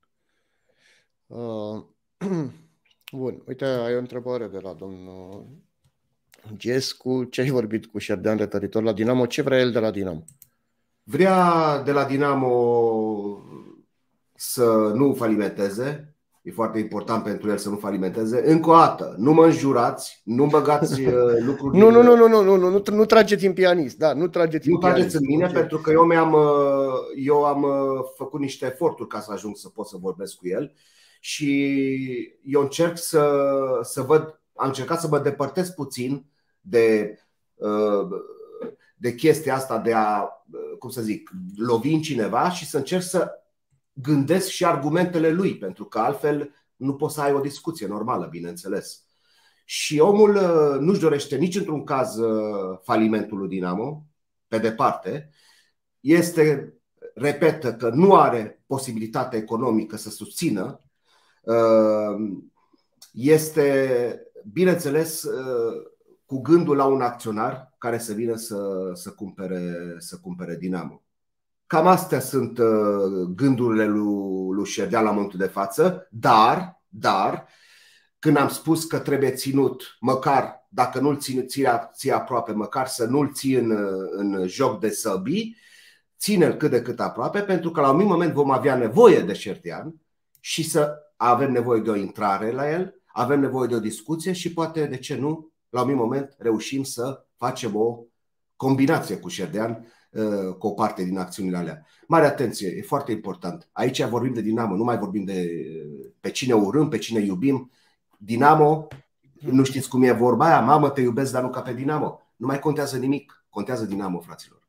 Uh, bun, uite, ai o întrebare de la domnul Gescu. Ce ai vorbit cu Șerdean referitor la Dinamo? Ce vrea el de la Dinamo? Vrea de la Dinamo să nu falimenteze, E foarte important pentru el să nu falimenteze. Încă o dată, nu mă înjurați, nu băgați lucruri. Nu, nu, nu, nu, nu, nu, nu, nu, nu trageți în pianist, da, nu trageți nu în pianist. Nu trageți în mine, okay. Pentru că eu mi-am eu am făcut niște eforturi ca să ajung să pot să vorbesc cu el și eu încerc să să văd, am încercat să mă depărtez puțin de de chestia asta de a, cum să zic, lovi în cineva și să încerc să gândesc și argumentele lui, pentru că altfel nu poți să ai o discuție normală, bineînțeles. Și omul nu-și dorește nici într-un caz falimentul lui Dinamo, pe departe. Este, repetă că nu are posibilitate economică să susțină. Este, bineînțeles, cu gândul la un acționar care să vină să, să, cumpere, să cumpere Dinamo. Cam astea sunt gândurile lui, lui Șerdean la momentul de față, dar, dar când am spus că trebuie ținut, măcar dacă nu-l ții, ții aproape, măcar să nu-l ții în, în joc de săbii, ține-l cât de cât aproape, pentru că la un moment vom avea nevoie de Șerdean și să avem nevoie de o intrare la el, avem nevoie de o discuție și poate, de ce nu, la un moment reușim să facem o combinație cu Șerdean, cu o parte din acțiunile alea. Mare atenție, e foarte important. Aici vorbim de Dinamo, nu mai vorbim de pe cine urâm, pe cine iubim. Dinamo, nu știți cum e vorba aia, mamă te iubesc, dar nu ca pe Dinamo. Nu mai contează nimic, contează Dinamo, fraților.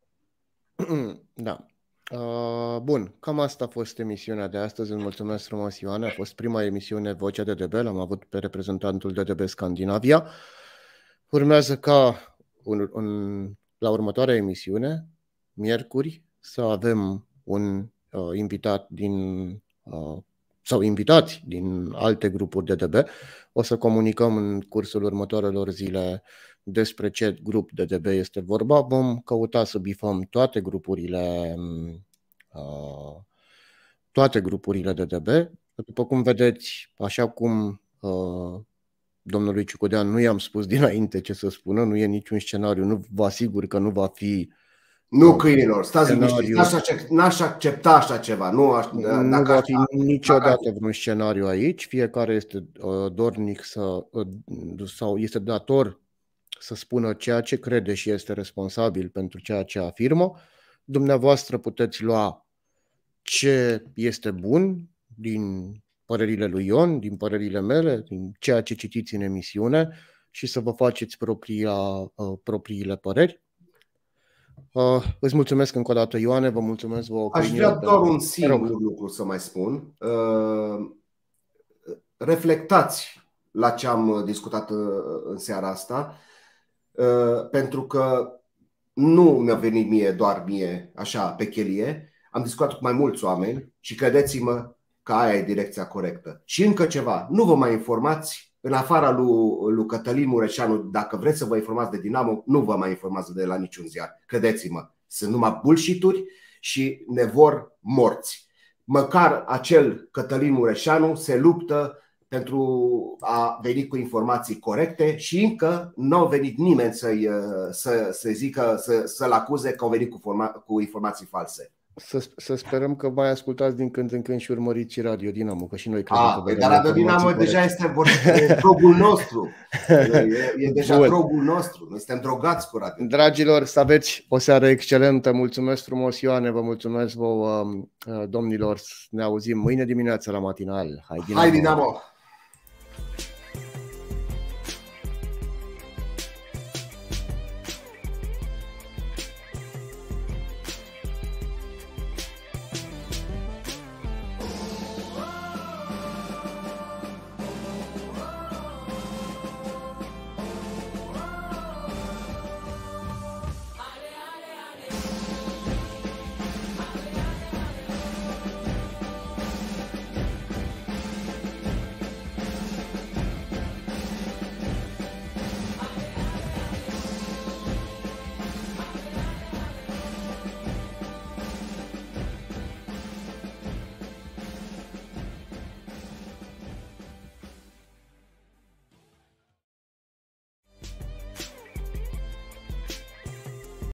Da. Bun, cam asta a fost emisiunea de astăzi. Îți mulțumesc frumos, Ioane. A fost prima emisiune Vocea D D B, l-am avut pe reprezentantul D D B Scandinavia. Urmează ca un, un, la următoarea emisiune, miercuri, să avem un uh, invitat din uh, sau invitați din alte grupuri D D B. O să comunicăm în cursul următoarelor zile despre ce grup D D B este vorba. Vom căuta să bifăm toate grupurile uh, toate grupurile D D B. După cum vedeți, așa cum uh, domnului Ciucodean nu i-am spus dinainte ce să spună, nu e niciun scenariu, nu vă asigur că nu va fi. Nu, câinilor, stați liniștiți, n-aș accepta așa ceva. Nu, aș, nu dacă va fi aș, niciodată dacă... vreun scenariu aici. Fiecare este uh, dornic să, uh, sau este dator să spună ceea ce crede și este responsabil pentru ceea ce afirmă. Dumneavoastră puteți lua ce este bun din părerile lui Ion, din părerile mele, din ceea ce citiți în emisiune și să vă faceți propria, uh, propriile păreri. Uh, îți mulțumesc încă o dată, Ioane, vă mulțumesc vouă. Aș vrea doar un singur lucru să mai spun. Uh, reflectați la ce am discutat în seara asta, uh, pentru că nu mi-a venit mie, doar mie, așa, pe chelie. Am discutat cu mai mulți oameni și credeți-mă că aia e direcția corectă. Și încă ceva, nu vă mai informați, în afara lui, lui Cătălin Mureșanu, dacă vreți să vă informați de Dinamo, nu vă mai informați de la niciun ziar. Credeți-mă, sunt numai bullshit-uri și ne vor morți. Măcar acel Cătălin Mureșanu se luptă pentru a veni cu informații corecte și încă nu a venit nimeni să-i, să, să zică, să, să-l acuze că au venit cu, forma, cu informații false. Să, să sperăm că mai ascultați din când în când și urmăriți și Radio Dinamo, că și noi credem A, că vedem. Dar Radio Dinamo deja este drogul nostru. E, e deja Bun. drogul nostru. Noi suntem drogați cu Radio. Dragilor, să aveți o seară excelentă. Mulțumesc frumos, Ioane, vă mulțumesc vouă, domnilor. Ne auzim mâine dimineață la matinal. Hai Dinamo! Hai Dinamo!